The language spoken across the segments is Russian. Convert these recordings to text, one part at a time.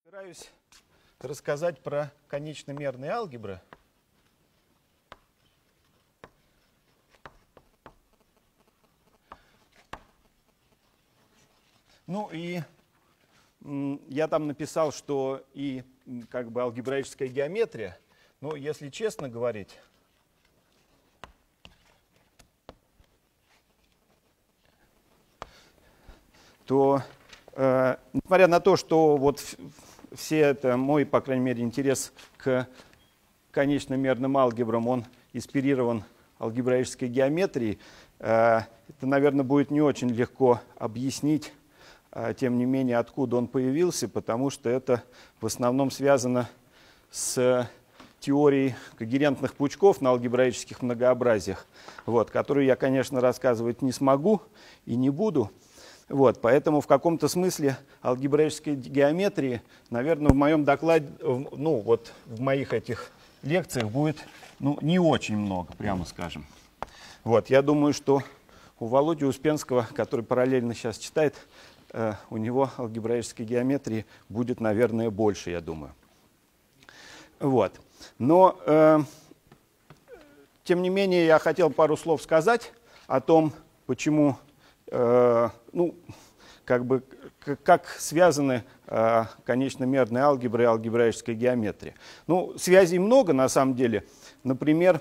Постараюсь рассказать про конечномерные алгебры. Ну и я там написал, что и как бы алгебраическая геометрия, но если честно говорить, то несмотря на то, что вот все это мой, по крайней мере, интерес к конечномерным алгебрам, он инспирирован алгебраической геометрией, это, наверное, будет не очень легко объяснить, тем не менее, откуда он появился, потому что это в основном связано с теорией когерентных пучков на алгебраических многообразиях, вот, которую я, конечно, рассказывать не смогу и не буду. Вот, поэтому в каком-то смысле алгебраической геометрии, наверное, в моем докладе, ну вот в моих этих лекциях будет не очень много, прямо скажем. Вот, я думаю, что у Володи Успенского, который параллельно сейчас читает, у него алгебраической геометрии будет, наверное, больше, я думаю. Вот. Но, тем не менее, я хотел пару слов сказать о том, почему, как связаны конечномерные алгебры и алгебраическая геометрия. Ну, связей много, на самом деле. Например,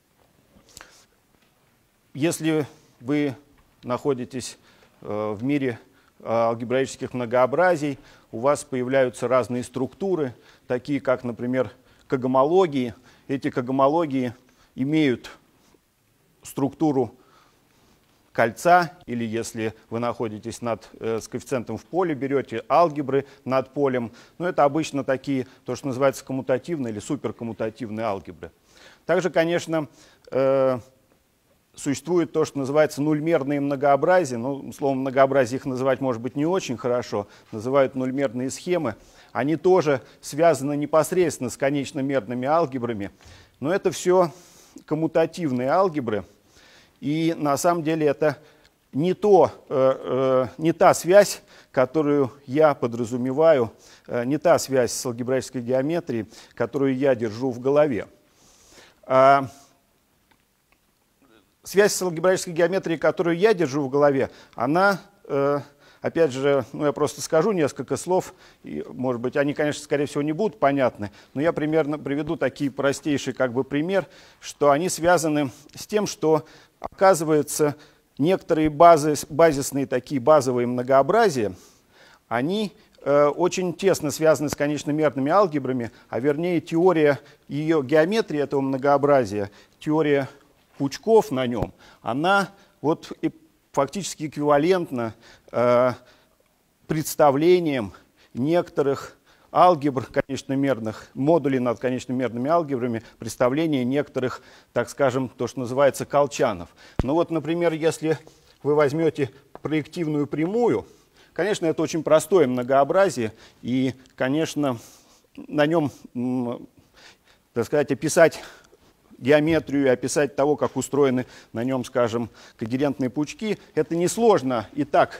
если вы находитесь в мире алгебраических многообразий, у вас появляются разные структуры, такие как, например, когомологии. Эти когомологии имеют структуру кольца, или если вы находитесь с коэффициентом в поле, берете алгебры над полем. Но это обычно такие, то, что называется коммутативные или суперкоммутативные алгебры. Также, конечно, существует то, что называется нульмерные многообразия. Ну, словом многообразие их называть, может быть, не очень хорошо. Называют нульмерные схемы. Они тоже связаны непосредственно с конечномерными алгебрами. Но это все коммутативные алгебры. И на самом деле это не та связь, которую я подразумеваю, не та связь с алгебраической геометрией, которую я держу в голове. Связь с алгебраической геометрией, которую я держу в голове, она, опять же, я просто скажу несколько слов, и, может быть, они, конечно, скорее всего, не будут понятны, но я примерно приведу такие простейший пример, что они связаны с тем, что, оказывается, некоторые базисные такие базовые многообразия, они очень тесно связаны с конечномерными алгебрами, а вернее теория ее геометрии этого многообразия, теория пучков на нем, она вот фактически эквивалентна представлениям некоторых алгебр конечномерных, модулей над конечномерными алгебрами, представления некоторых, так скажем, то, что называется колчанов. Ну вот, например, если вы возьмете проективную прямую, конечно, это очень простое многообразие, и, конечно, на нем, так сказать, описать геометрию и описать того, как устроены на нем, скажем, когерентные пучки, это несложно и так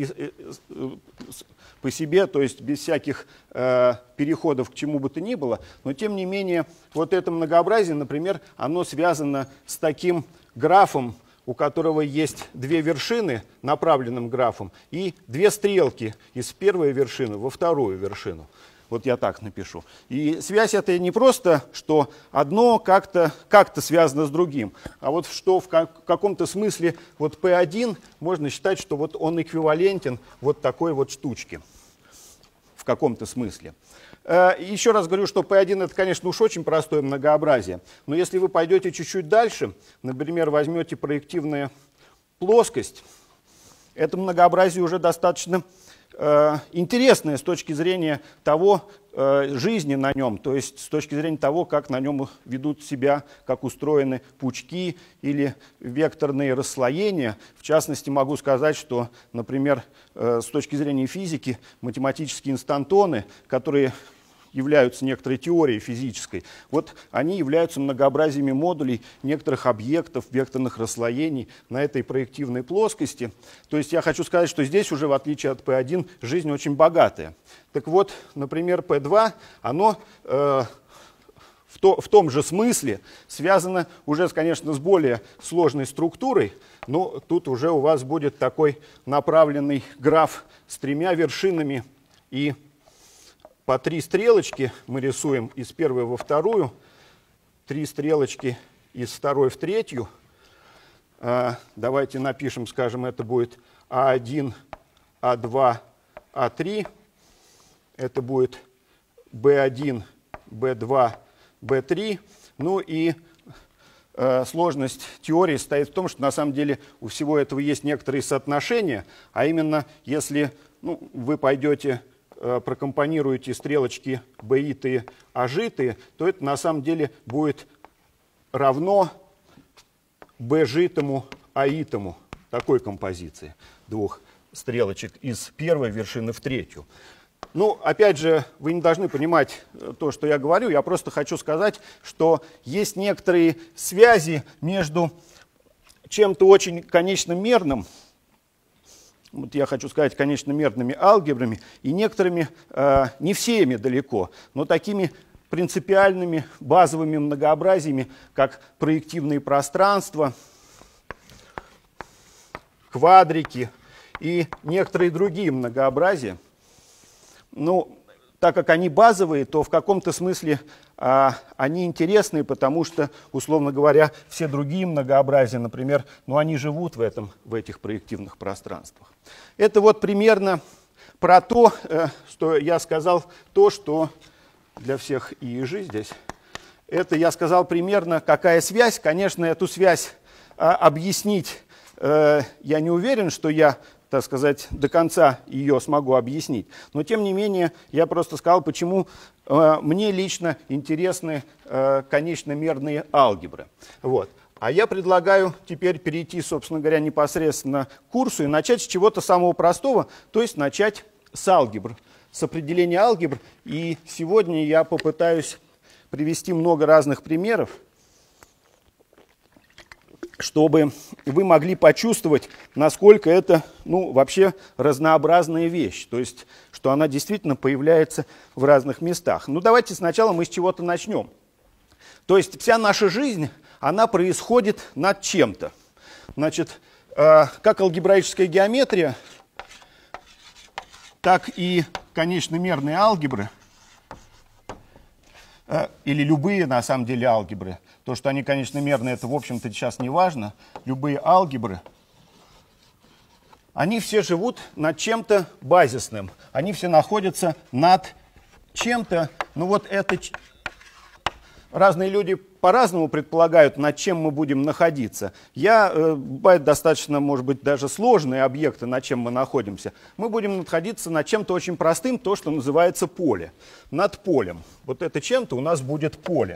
по себе, то есть без всяких переходов к чему бы то ни было, но тем не менее вот это многообразие, например, оно связано с таким графом, у которого есть две вершины, направленным графом, и две стрелки из первой вершины во вторую вершину. Вот я так напишу. И связь это не просто, что одно как-то связано с другим, а вот что в каком-то смысле вот P1 можно считать, что вот он эквивалентен вот такой вот штучке. В каком-то смысле. Еще раз говорю, что P1 это, конечно, уж очень простое многообразие. Но если вы пойдете чуть-чуть дальше, например, возьмете проективную плоскость, это многообразие уже достаточно интересное с точки зрения того, жизни на нем, то есть с точки зрения того, как на нем ведут себя, как устроены пучки или векторные расслоения. В частности, могу сказать, что, например, с точки зрения физики, математические инстантоны, которые являются некоторой теорией физической, вот они являются многообразиями модулей некоторых объектов, векторных расслоений на этой проективной плоскости. То есть я хочу сказать, что здесь уже, в отличие от P1, жизнь очень богатая. Так вот, например, P2, оно в том же смысле связано уже, конечно, с более сложной структурой, но тут уже у вас будет такой направленный граф с тремя вершинами и по 3 стрелочки мы рисуем из первой во вторую, 3 стрелочки из второй в третью. Давайте напишем, скажем, это будет А1, А2, А3. Это будет B1, B2, B3. Ну и сложность теории состоит в том, что на самом деле у всего этого есть некоторые соотношения, а именно если вы пойдете, прокомпонируете стрелочки б-итые, а-житые, то это на самом деле будет равно b-житому, а-итому, такой композиции двух стрелочек из первой вершины в третью. Ну, опять же, вы не должны понимать то, что я говорю, я просто хочу сказать, что есть некоторые связи между чем-то очень конечномерным, вот я хочу сказать, конечномерными алгебрами, и некоторыми, не всеми далеко, но такими принципиальными базовыми многообразиями, как проективные пространства, квадрики и некоторые другие многообразия. Ну, так как они базовые, то в каком-то смысле они интересны, потому что, условно говоря, все другие многообразия, например, они живут в этих проективных пространствах. Это вот примерно про то, что я сказал, то, что для всех ИИЖ здесь. Это я сказал примерно, какая связь. Конечно, эту связь объяснить я не уверен, что я, так сказать, до конца ее смогу объяснить. Но, тем не менее, я просто сказал, почему мне лично интересны конечномерные алгебры. Вот. А я предлагаю теперь перейти, собственно говоря, непосредственно к курсу и начать с чего-то самого простого, то есть начать с алгебр, с определения алгебр. И сегодня я попытаюсь привести много разных примеров, чтобы вы могли почувствовать, насколько это вообще разнообразная вещь, то есть, что она действительно появляется в разных местах. Ну, давайте сначала мы с чего-то начнем. То есть, вся наша жизнь, она происходит над чем-то. Значит, как алгебраическая геометрия, так и конечномерные алгебры, или любые, на самом деле, алгебры. То, что они конечномерные, это, в общем-то, сейчас не важно. Любые алгебры, они все живут над чем-то базисным. Они все находятся над чем-то. Ну вот это... Разные люди по-разному предполагают, над чем мы будем находиться. Бывает достаточно, может быть, даже сложные объекты, над чем мы находимся. Мы будем находиться над чем-то очень простым, то, что называется поле. Над полем. Вот это чем-то у нас будет поле.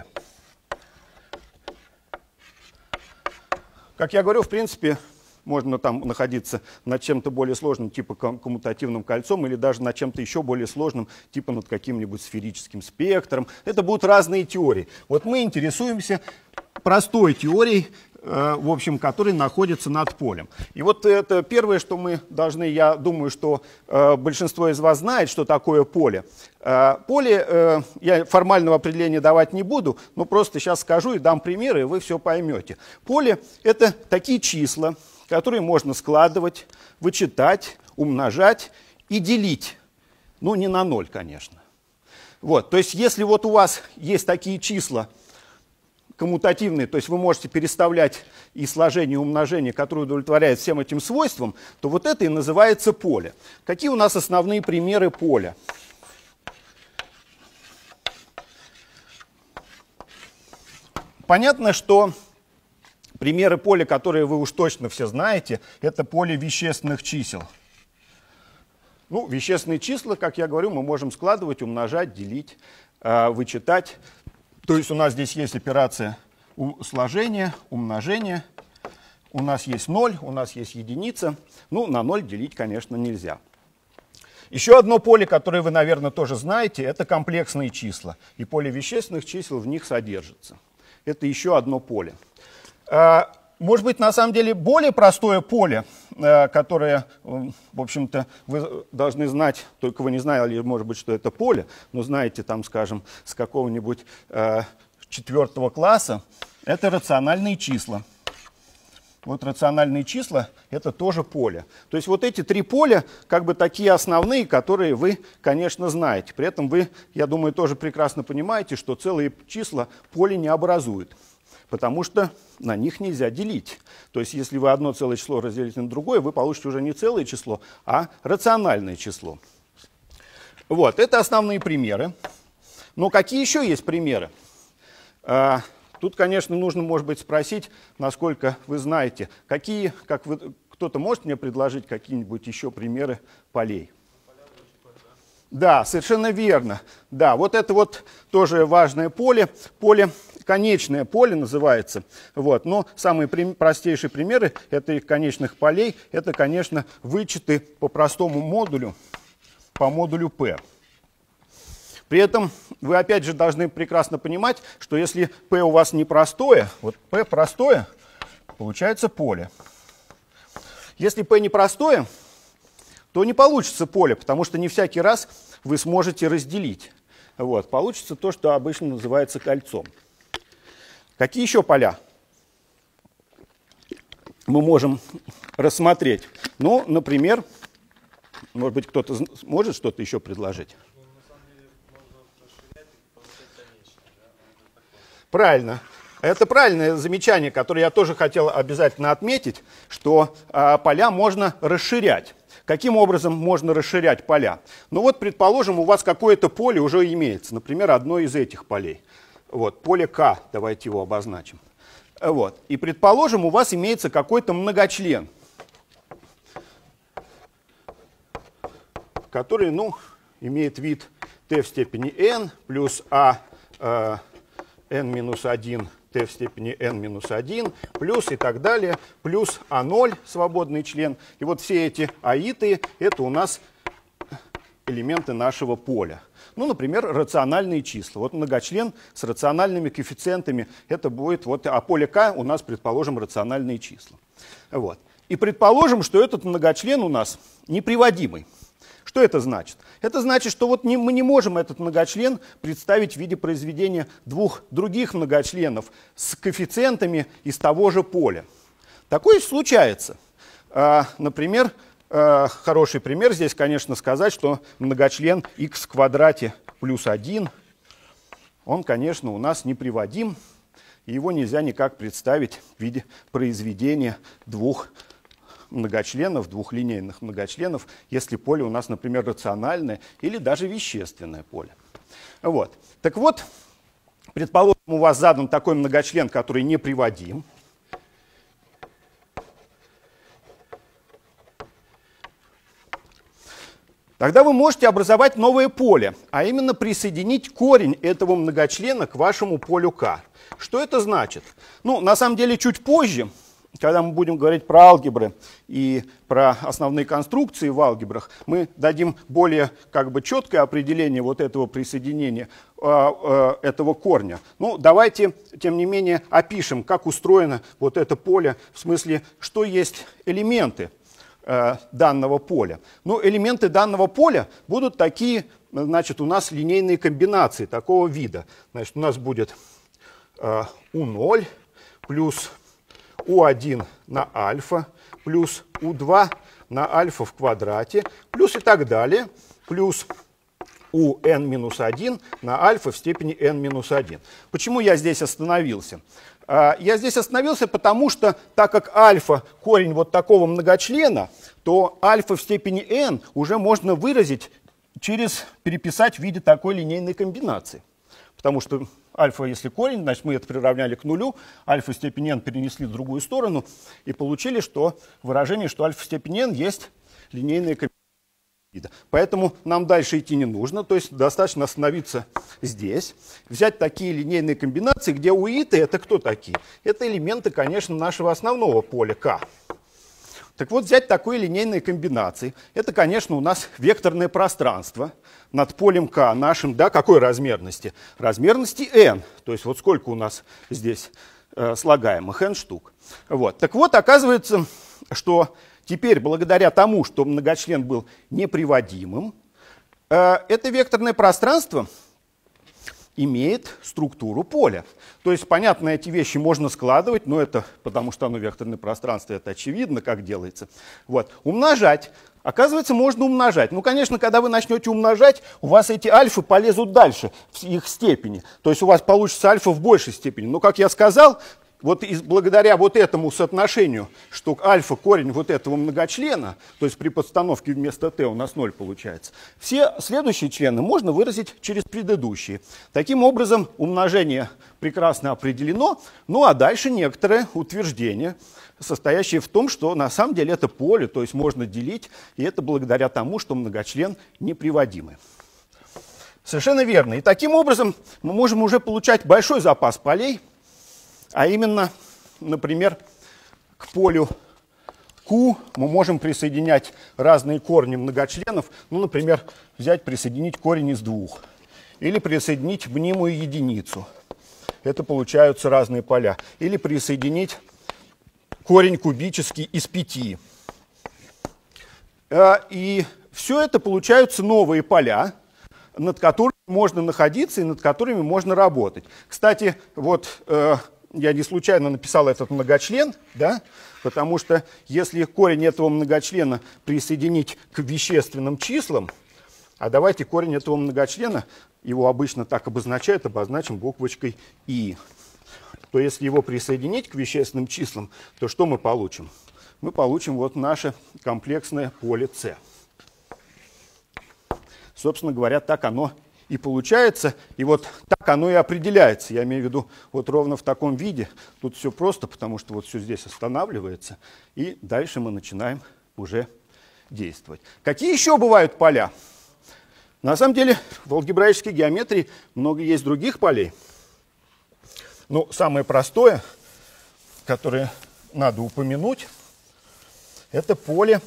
Как я говорю, в принципе, можно там находиться над чем-то более сложным, типа коммутативным кольцом, или даже над чем-то еще более сложным, типа над каким-нибудь сферическим спектром. Это будут разные теории. Вот мы интересуемся простой теорией, в общем, которая находится над полем. И вот это первое, что мы должны, я думаю, что большинство из вас знает, что такое поле. Поле, я формального определения давать не буду, но просто сейчас скажу и дам примеры, и вы все поймете. Поле — это такие числа, которые можно складывать, вычитать, умножать и делить. Ну, не на 0, конечно. Вот, то есть, если вот у вас есть такие числа коммутативные, то есть вы можете переставлять и сложение, и умножение, которые удовлетворяют всем этим свойствам, то вот это и называется поле. Какие у нас основные примеры поля? Понятно, что примеры поля, которые вы уж точно все знаете, это поле вещественных чисел. Ну, вещественные числа, как я говорю, мы можем складывать, умножать, делить, вычитать. То есть у нас здесь есть операция сложения, умножения. У нас есть 0, у нас есть единица. Ну, на 0 делить, конечно, нельзя. Еще одно поле, которое вы, наверное, тоже знаете, это комплексные числа. И поле вещественных чисел в них содержится. Это еще одно поле. Может быть, на самом деле, более простое поле, которое, в общем-то, вы должны знать, только вы не знали, может быть, что это поле, но знаете, там, скажем, с какого-нибудь 4 класса, это рациональные числа. Вот рациональные числа – это тоже поле. То есть вот эти три поля, как бы такие основные, которые вы, конечно, знаете. При этом вы, я думаю, тоже прекрасно понимаете, что целые числа поле не образуют. Потому что на них нельзя делить. То есть если вы одно целое число разделите на другое, вы получите уже не целое число, а рациональное число. Вот, это основные примеры. Но какие еще есть примеры? Тут, конечно, нужно, может быть, спросить, насколько вы знаете, какие, кто-то может мне предложить какие-нибудь еще примеры полей? Да, совершенно верно. Да, вот это вот тоже важное поле. Конечное поле называется. Вот. Но самые простейшие примеры этих конечных полей, это, конечно, вычеты по простому модулю, по модулю P. При этом вы, опять же, должны прекрасно понимать, что если P у вас непростое, вот P простое, получается поле. Если P непростое, то не получится поле, потому что не всякий раз вы сможете разделить. Вот. Получится то, что обычно называется кольцом. Какие еще поля мы можем рассмотреть? Ну, например, может быть, кто-то может что-то еще предложить? Правильно. Это правильное замечание, которое я тоже хотел обязательно отметить, что поля можно расширять. Каким образом можно расширять поля? Ну вот, предположим, у вас какое-то поле уже имеется, например, одно из этих полей. Вот, поле К, давайте его обозначим. Вот. И, предположим, у вас имеется какой-то многочлен, который, имеет вид t в степени n плюс n-1 t в степени n-1 плюс и так далее, плюс А0, свободный член. И вот все эти аиты, это у нас элементы нашего поля. Ну, например, рациональные числа. Вот многочлен с рациональными коэффициентами, это будет, а поле К у нас, предположим, рациональные числа. Вот. И предположим, что этот многочлен у нас неприводимый. Что это значит? Это значит, что вот мы не можем этот многочлен представить в виде произведения двух других многочленов с коэффициентами из того же поля. Такое случается. Например, хороший пример здесь, конечно, сказать, что многочлен x в квадрате плюс 1, он, конечно, у нас неприводим, и его нельзя никак представить в виде произведения двух многочленов, двух линейных многочленов, если поле у нас, например, рациональное или даже вещественное поле. Вот. Так вот, предположим, у вас задан такой многочлен, который неприводим. Тогда вы можете образовать новое поле, а именно присоединить корень этого многочлена к вашему полю К. Что это значит? Ну, на самом деле, чуть позже, когда мы будем говорить про алгебры и про основные конструкции в алгебрах, мы дадим более четкое определение вот этого присоединения, этого корня. Ну, давайте, тем не менее, опишем, как устроено вот это поле, в смысле, что есть элементы данного поля. Ну, элементы данного поля будут такие, значит, у нас линейные комбинации такого вида. Значит, у нас будет U0 плюс U1 на альфа плюс U2 на альфа в квадрате плюс и так далее, плюс UN-1 на альфа в степени n-1. Почему я здесь остановился? Я здесь остановился, потому что, так как альфа корень вот такого многочлена, то альфа в степени n уже можно выразить переписать в виде такой линейной комбинации. Потому что альфа, если корень, значит, мы это приравняли к нулю, альфа в степени n перенесли в другую сторону и получили, что выражение, что альфа в степени n есть линейная комбинация. Поэтому нам дальше идти не нужно, то есть достаточно остановиться здесь, взять такие линейные комбинации, где уиты это кто такие? Это элементы, конечно, нашего основного поля К. Так вот, взять такой линейной комбинации. Это, конечно, у нас векторное пространство над полем К нашим, да, какой размерности? Размерности n. То есть вот сколько у нас здесь слагаемых, n штук. Вот. Так вот, оказывается, что теперь, благодаря тому, что многочлен был неприводимым, это векторное пространство имеет структуру поля. То есть, понятно, эти вещи можно складывать, но это потому что оно векторное пространство, это очевидно, как делается. Вот. Умножать. Оказывается, можно умножать. Ну, конечно, когда вы начнете умножать, у вас эти альфы полезут дальше в их степени. То есть у вас получится альфа в большей степени. Но, как я сказал, вот благодаря вот этому соотношению, что альфа корень вот этого многочлена, то есть при подстановке вместо t у нас 0 получается, все следующие члены можно выразить через предыдущие. Таким образом, умножение прекрасно определено, ну а дальше некоторое утверждение, состоящее в том, что на самом деле это поле, то есть можно делить, и это благодаря тому, что многочлен неприводимый. Совершенно верно. И таким образом мы можем уже получать большой запас полей, а именно, например, к полю Q мы можем присоединять разные корни многочленов. Ну, например, присоединить корень из 2. Или присоединить мнимую единицу. Это получаются разные поля. Или присоединить корень кубический из 5. И все это получаются новые поля, над которыми можно находиться и над которыми можно работать. Кстати, вот я не случайно написал этот многочлен, да? Потому что если корень этого многочлена присоединить к вещественным числам, а давайте корень этого многочлена, его обычно так обозначают, обозначим буквочкой «и», то если его присоединить к вещественным числам, то что мы получим? Мы получим вот наше комплексное поле С. Собственно говоря, так оно и получается, и вот так оно и определяется. Я имею в виду вот ровно в таком виде. Тут все просто, потому что вот все здесь останавливается, и дальше мы начинаем уже действовать. Какие еще бывают поля? На самом деле в алгебраической геометрии много есть других полей. Ну, самое простое, которое надо упомянуть, это поле,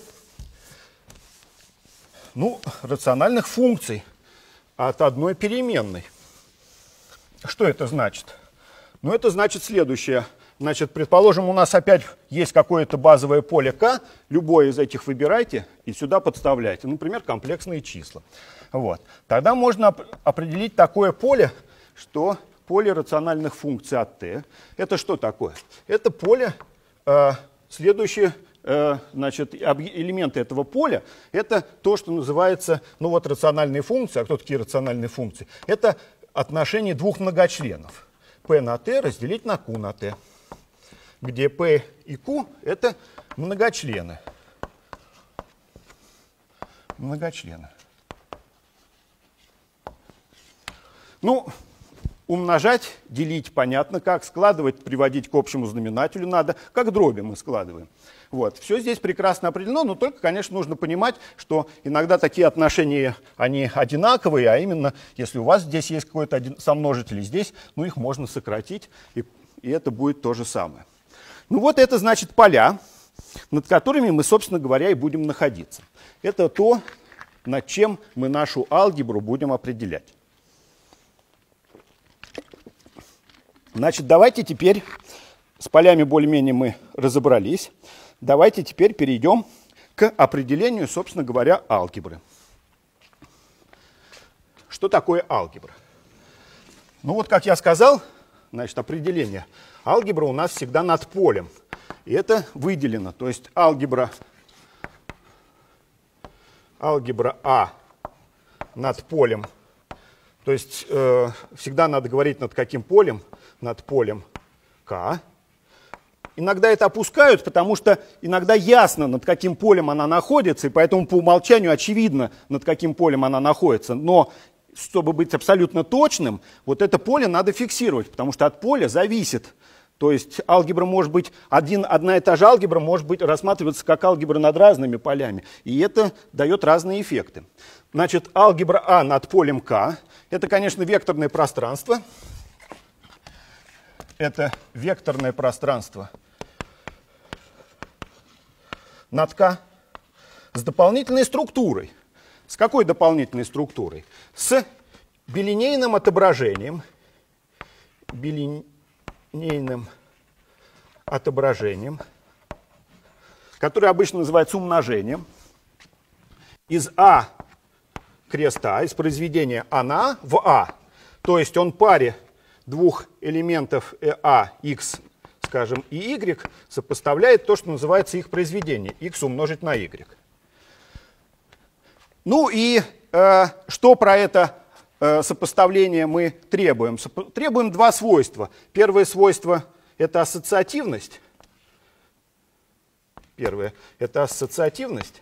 ну, рациональных функций от одной переменной. Что это значит? Ну, это значит следующее. Значит, предположим, у нас опять есть какое-то базовое поле К, любое из этих выбирайте и сюда подставляйте. Например, комплексные числа. Вот. Тогда можно определить такое поле, что поле рациональных функций от t. Это что такое? Это поле, следующее, значит, элементы этого поля, это то, что называется, ну вот рациональные функции. А кто такие рациональные функции? Это отношение двух многочленов. P на t разделить на Q на t, где P и Q это многочлены. Многочлены. Ну, умножать, делить понятно как, складывать, приводить к общему знаменателю надо, как дроби мы складываем. Вот. Все здесь прекрасно определено, но только, конечно, нужно понимать, что иногда такие отношения, они одинаковые, а именно, если у вас здесь есть какой-то сомножитель, здесь, ну, их можно сократить, и это будет то же самое. Ну вот это значит поля, над которыми мы, собственно говоря, и будем находиться. Это то, над чем мы нашу алгебру будем определять. Значит, давайте теперь, с полями более-менее мы разобрались, давайте теперь перейдем к определению, собственно говоря, алгебры. Что такое алгебра? Ну вот, как я сказал, значит, определение. Алгебра у нас всегда над полем, и это выделено. То есть алгебра А над полем, то есть всегда надо говорить над каким полем? Над полем К. Иногда это опускают, потому что иногда ясно, над каким полем она находится, и поэтому по умолчанию очевидно, над каким полем она находится. Но, чтобы быть абсолютно точным, вот это поле надо фиксировать, потому что от поля зависит. То есть алгебра может быть, одна и та же алгебра может быть рассматриваться как алгебра над разными полями, и это дает разные эффекты. Значит, алгебра А над полем К, это, конечно, векторное пространство. Это векторное пространство над К с дополнительной структурой. С какой дополнительной структурой? С билинейным отображением. Которое обычно называется умножением. Из А крест А, из произведения А на А в А. То есть он паре двух элементов А, X, скажем, и Y сопоставляет то, что называется их произведение. X умножить на Y. Ну и что про это сопоставление мы требуем? Требуем два свойства. Первое свойство – это ассоциативность. Первое – это ассоциативность.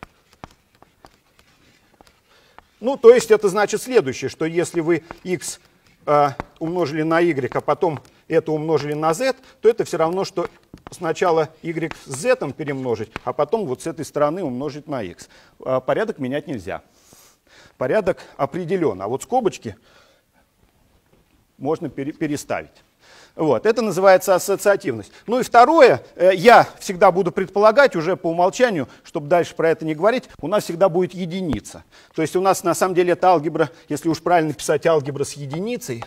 Ну, то есть это значит следующее, что если вы x умножили на y, а потом это умножили на z, то это все равно, что сначала y с z перемножить, а потом вот с этой стороны умножить на x. Порядок менять нельзя. Порядок определен, а вот скобочки можно переставить. Вот, это называется ассоциативность. Ну и второе, я всегда буду предполагать уже по умолчанию, чтобы дальше про это не говорить, у нас всегда будет единица. То есть у нас на самом деле это алгебра, если уж правильно писать, алгебра с единицей.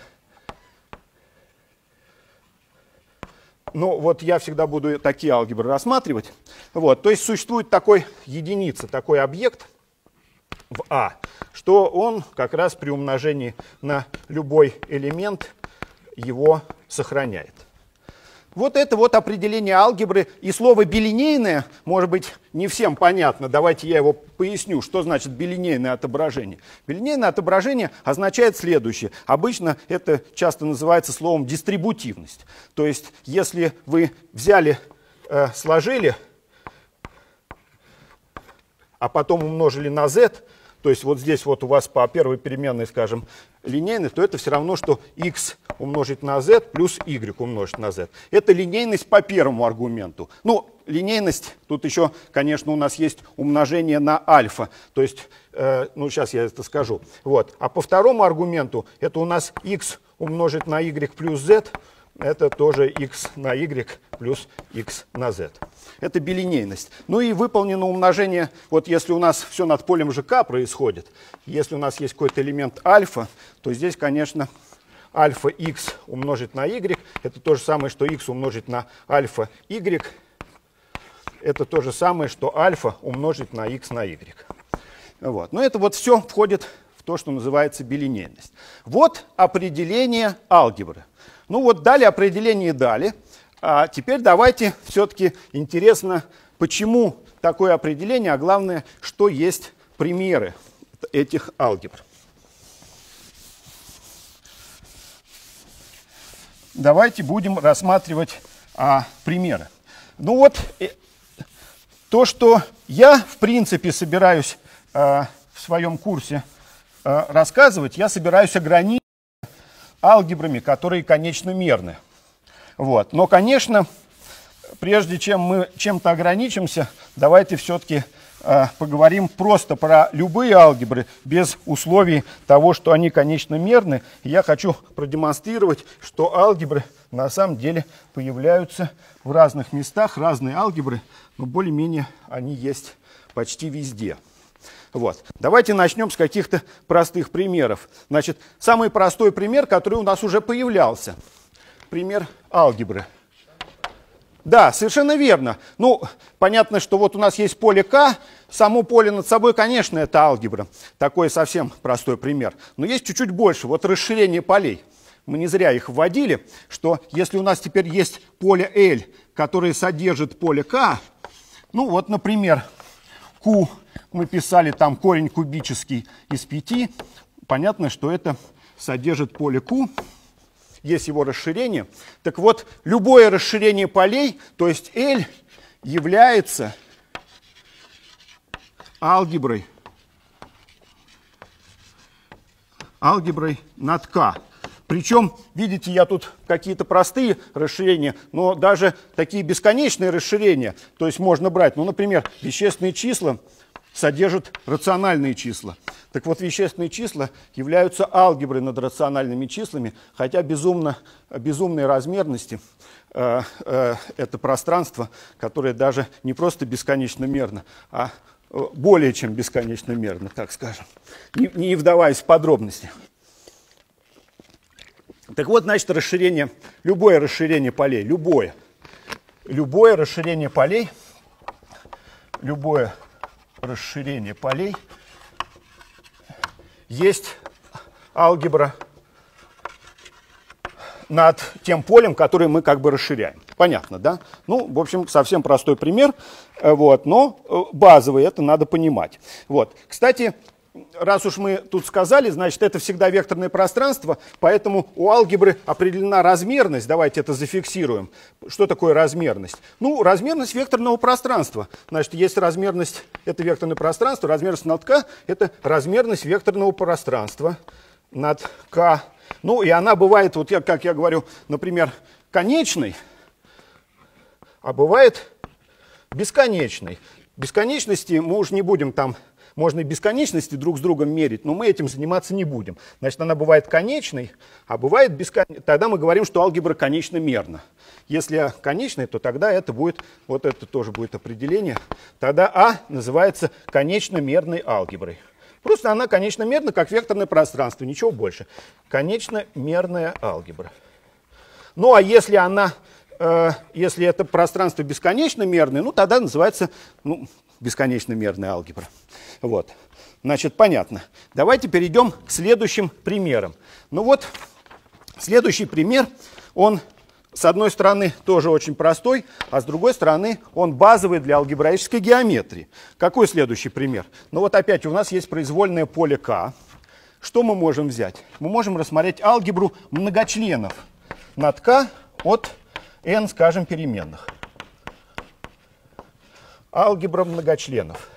Ну вот я всегда буду такие алгебры рассматривать. Вот, то есть существует такой единица, такой объект в А, что он как раз при умножении на любой элемент его сохраняет. Вот это вот определение алгебры. И слово билинейное, может быть, не всем понятно. Давайте я его поясню, что значит билинейное отображение. Билинейное отображение означает следующее. Обычно это часто называется словом дистрибутивность. То есть, если вы взяли, сложили, а потом умножили на z, то есть вот здесь вот у вас по первой переменной, скажем, линейной, то это все равно, что x умножить на z плюс y умножить на z. Это линейность по первому аргументу. Ну, линейность, тут еще, конечно, у нас есть умножение на альфа. То есть, ну, сейчас я это скажу. Вот. А по второму аргументу это у нас x умножить на y плюс z. Это тоже x на y плюс x на z. Это билинейность. Ну и выполнено умножение, вот если у нас все над полем ЖК происходит, если у нас есть какой-то элемент альфа, то здесь, конечно, альфа x умножить на y, это то же самое, что x умножить на альфа y, это то же самое, что альфа умножить на x на y. Вот. Но это вот все входит в то, что называется билинейность. Вот определение алгебры. Ну вот дали определение, дали. А теперь давайте все-таки интересно, почему такое определение, а главное, что есть примеры этих алгебр. Давайте будем рассматривать примеры. Ну вот, то, что я, в принципе, собираюсь в своем курсе рассказывать, я собираюсь ограничить алгебрами, которые конечномерны. Вот. Но, конечно, прежде чем мы чем-то ограничимся, давайте все-таки поговорим просто про любые алгебры, без условий того, что они конечномерны. И я хочу продемонстрировать, что алгебры на самом деле появляются в разных местах, разные алгебры, но более-менее они есть почти везде. Вот. Давайте начнем с каких-то простых примеров. Значит, самый простой пример, который у нас уже появлялся. Пример алгебры. Да, совершенно верно. Ну, понятно, что вот у нас есть поле К, само поле над собой, конечно, это алгебра. Такой совсем простой пример. Но есть чуть-чуть больше. Вот расширение полей. Мы не зря их вводили, что если у нас теперь есть поле L, которое содержит поле К, ну вот, например, Q, мы писали там корень кубический из 5, понятно, что это содержит поле Q. Есть его расширение. Так вот, любое расширение полей, то есть L, является алгеброй над К. Причем, видите, я тут какие-то простые расширения, но даже такие бесконечные расширения, то есть можно брать, ну, например, вещественные числа содержат рациональные числа. Так вот, вещественные числа являются алгеброй над рациональными числами, хотя безумные размерности это пространство, которое даже не просто бесконечно мерно, а более чем бесконечно мерно, так скажем, не вдаваясь в подробности. Так вот, значит, любое расширение полей, любое расширение полей есть алгебра над тем полем, которое мы как бы расширяем. Понятно, да? Ну, в общем, совсем простой пример, вот, но базовый, это надо понимать. Вот. Кстати, раз уж мы тут сказали, значит, это всегда векторное пространство, поэтому у алгебры определена размерность. Давайте это зафиксируем. Что такое размерность? Ну, размерность векторного пространства. Значит, есть размерность, это векторное пространство, размерность над К, это размерность векторного пространства над К. Ну, и она бывает, вот как я говорю, например, конечной, а бывает бесконечной. Бесконечности мы уж не будем там, можно и бесконечности друг с другом мерить, но мы этим заниматься не будем. Значит, она бывает конечной, а бывает бесконечной. Тогда мы говорим, что алгебра конечно-мерна. Если конечная, то тогда это будет, вот это тоже будет определение, тогда А называется конечно-мерной алгеброй. Просто она конечно-мерна, как векторное пространство, ничего больше. Конечно-мерная алгебра. Ну, а если если это пространство бесконечно-мерное, ну, тогда называется, бесконечно-мерная алгебра. Вот. Значит, понятно. Давайте перейдем к следующим примерам. Ну вот, следующий пример, он, с одной стороны, тоже очень простой, а с другой стороны, он базовый для алгебраической геометрии. Какой следующий пример? Ну вот опять у нас есть произвольное поле К. Что мы можем взять? Мы можем рассмотреть алгебру многочленов над К от n, скажем, переменных. Алгебра многочленов.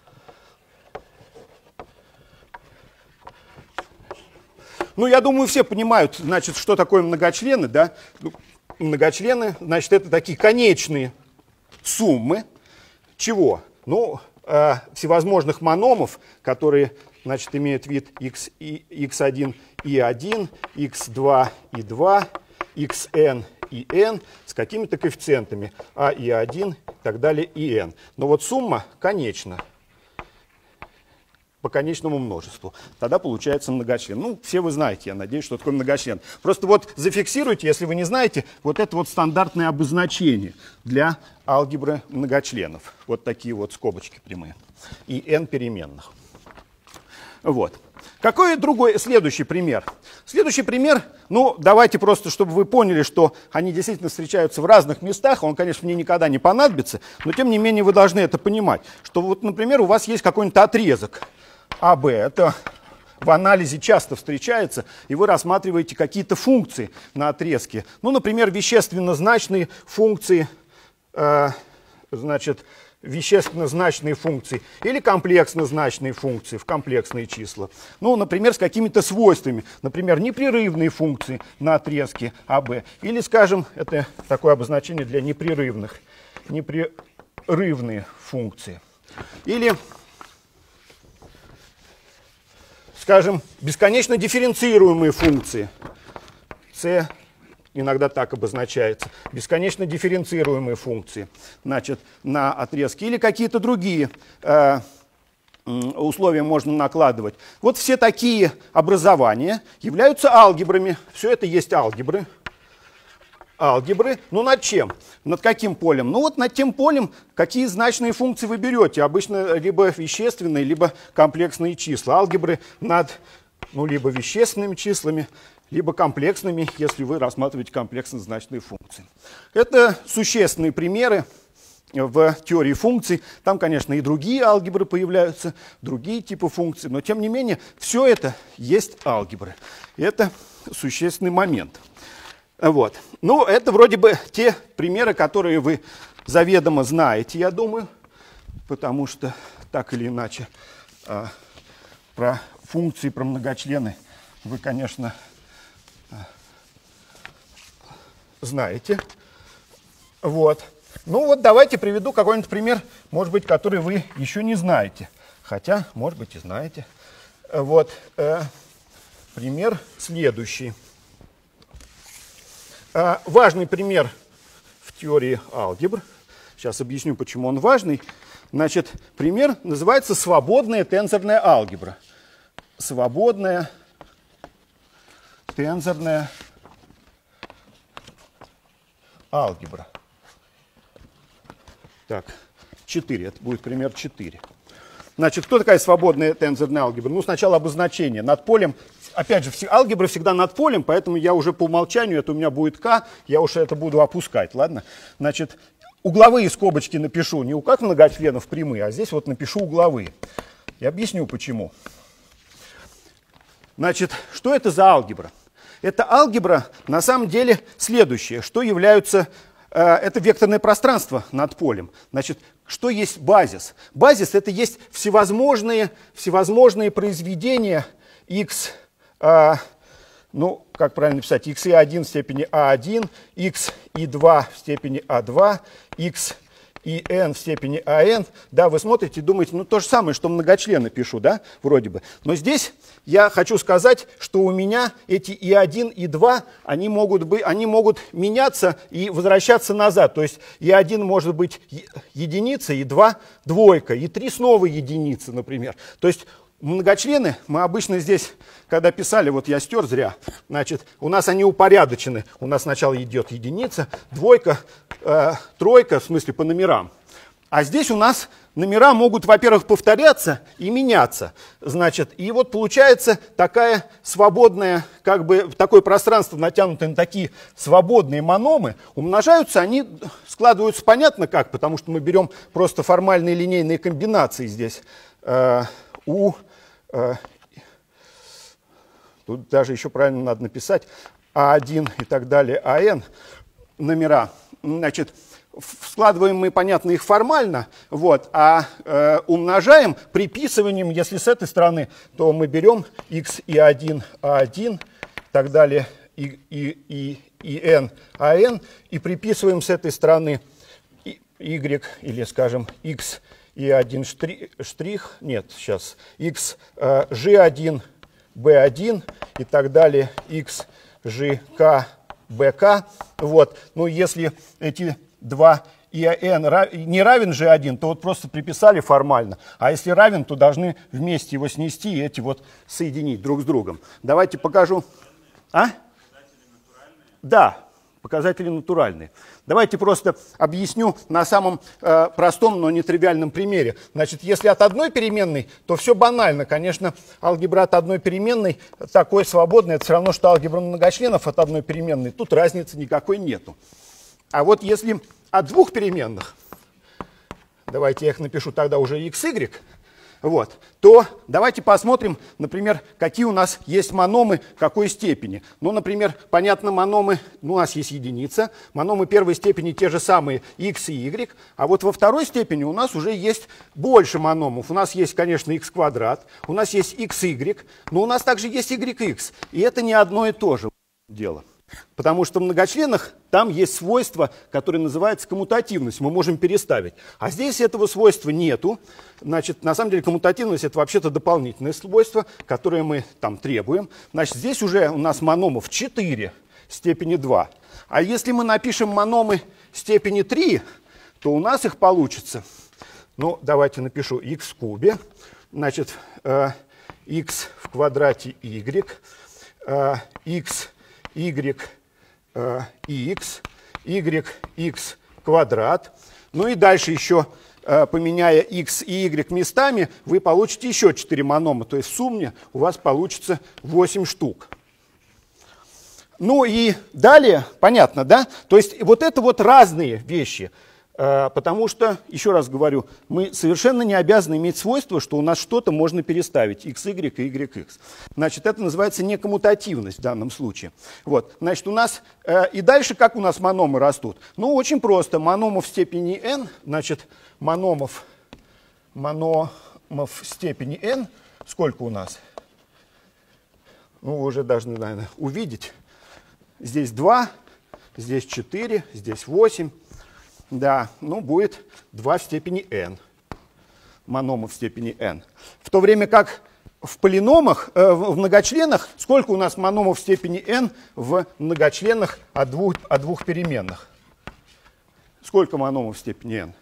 Ну, я думаю, все понимают, значит, что такое многочлены, да? Многочлены, значит, это такие конечные суммы. Чего? Ну, всевозможных мономов, которые, значит, имеют вид x1 и 1, x2 и 2, xn и n с какими-то коэффициентами а и 1 и так далее и n. Но вот сумма конечна по конечному множеству. Тогда получается многочлен. Ну, все вы знаете, я надеюсь, что такое многочлен. Просто вот зафиксируйте, если вы не знаете, вот это вот стандартное обозначение для алгебры многочленов. Вот такие вот скобочки прямые. И n переменных. Вот. Какой следующий пример? Следующий пример, ну, давайте просто, чтобы вы поняли, что они действительно встречаются в разных местах, он, конечно, мне никогда не понадобится, но, тем не менее, вы должны это понимать, что вот, например, у вас есть какой-нибудь отрезок АБ, это в анализе часто встречается, и вы рассматриваете какие-то функции на отрезке. Ну, например, вещественно значные функции, вещественно значные функции или комплексно значные функции в комплексные числа. Ну, например, с какими-то свойствами. Например, непрерывные функции на отрезке АБ. Или, скажем, это такое обозначение для непрерывные функции. Или, скажем, бесконечно дифференцируемые функции. С иногда так обозначается. Бесконечно дифференцируемые функции, значит, на отрезке. Или какие-то другие условия можно накладывать. Вот все такие образования являются алгебрами. Все это есть алгебры. Алгебры. Ну, над чем? Над каким полем? Ну, вот над тем полем, какие значные функции вы берете. Обычно либо вещественные, либо комплексные числа. Алгебры над, либо вещественными числами, либо комплексными, если вы рассматриваете комплексно значные функции. Это существенные примеры в теории функций. Там, конечно, и другие алгебры появляются, другие типы функций, но, тем не менее, все это есть алгебры. И это существенный момент. Вот. Ну, это вроде бы те примеры, которые вы заведомо знаете, я думаю, потому что так или иначе про функции, про многочлены вы, конечно, знаете. Вот. Ну вот давайте приведу какой-нибудь пример, может быть, который вы еще не знаете. Хотя, может быть, и знаете. Вот пример следующий. Важный пример в теории алгебр. Сейчас объясню, почему он важный. Значит, пример называется свободная тензорная алгебра. Свободная тензорная алгебра. Так, 4. Это будет пример 4. Значит, кто такая свободная тензорная алгебра? Ну, сначала обозначение. Над полем, опять же, алгебра всегда над полем, поэтому я уже по умолчанию, это у меня будет k, я уже это буду опускать, ладно? Значит, угловые скобочки напишу не у как многочленов прямые, а здесь вот напишу угловые. Я объясню, почему. Значит, что это за алгебра? Это алгебра, на самом деле, следующее, что являются... Это векторное пространство над полем. Значит, что есть базис? Базис — это есть всевозможные произведения x, ну, как правильно написать, xi1 в степени a1, xi2 в степени a2, x и n в степени an. Да, вы смотрите и думаете, ну, то же самое, что многочлены пишу, да, вроде бы. Но здесь я хочу сказать, что у меня эти и1, и 2, они могут меняться и возвращаться назад. То есть и1 может быть единица, и 2 двойка, и 3 снова единица, например. То есть многочлены мы обычно здесь, когда писали, вот я стер зря, значит, у нас они упорядочены. У нас сначала идет единица, двойка, тройка, в смысле по номерам. А здесь у нас номера могут, во-первых, повторяться и меняться. Значит, и вот получается такая свободная, как бы такое пространство, натянутое на такие свободные мономы. Умножаются они, складываются понятно как, потому что мы берем просто формальные линейные комбинации здесь. Тут даже еще правильно надо написать А1 и так далее, АН номера. Значит, складываем мы, понятно, их формально, вот, а умножаем приписыванием, если с этой стороны, то мы берем x и 1, А1 и так далее, и n, АН, и приписываем с этой стороны y, или, скажем, x и 1 штрих, нет, сейчас, x, g1, b1 и так далее, x, g, k, bk. Вот. Ну, если эти два и n не равен g1, то вот просто приписали формально. А если равен, то должны вместе его снести и эти вот соединить друг с другом. Давайте покажу. А? Да. Показатели натуральные. Давайте просто объясню на самом простом, но нетривиальном примере. Значит, если от одной переменной, то все банально. Конечно, алгебра от одной переменной такой свободной, это все равно, что алгебра многочленов от одной переменной. Тут разницы никакой нету. А вот если от двух переменных, давайте я их напишу тогда уже x, y, вот, то давайте посмотрим, например, какие у нас есть мономы какой степени. Ну, например, понятно, мономы, ну, у нас есть единица, мономы первой степени те же самые x и y, а вот во второй степени у нас уже есть больше мономов. У нас есть, конечно, x квадрат, у нас есть xy, но у нас также есть yx, и это не одно и то же дело. Потому что в многочленах там есть свойство, которое называется коммутативность. Мы можем переставить. А здесь этого свойства нету. Значит, на самом деле коммутативность — это вообще-то дополнительное свойство, которое мы там требуем. Значит, здесь уже у нас мономов 4 степени 2. А если мы напишем мономы степени 3, то у нас их получится. Ну, давайте напишу x в кубе. Значит, x в квадрате y, x, y, x, yx квадрат. Ну и дальше еще, поменяя x и y местами, вы получите еще 4 монома. То есть в сумме у вас получится 8 штук. Ну и далее, понятно, да? То есть вот это вот разные вещи. Потому что, еще раз говорю, мы совершенно не обязаны иметь свойство, что у нас что-то можно переставить, xy и yx. Значит, это называется некоммутативность в данном случае. Вот. Значит, у нас и дальше как у нас мономы растут? Ну, очень просто. Мономов степени n, значит, мономов степени n, сколько у нас? Ну, вы уже должны, наверное, увидеть. Здесь 2, здесь 4, здесь 8. Да, ну будет 2 в степени n, мономов в степени n. В то время как в полиномах, в многочленах, сколько у нас мономов степени n в многочленах от двух переменных? Сколько мономов степени n?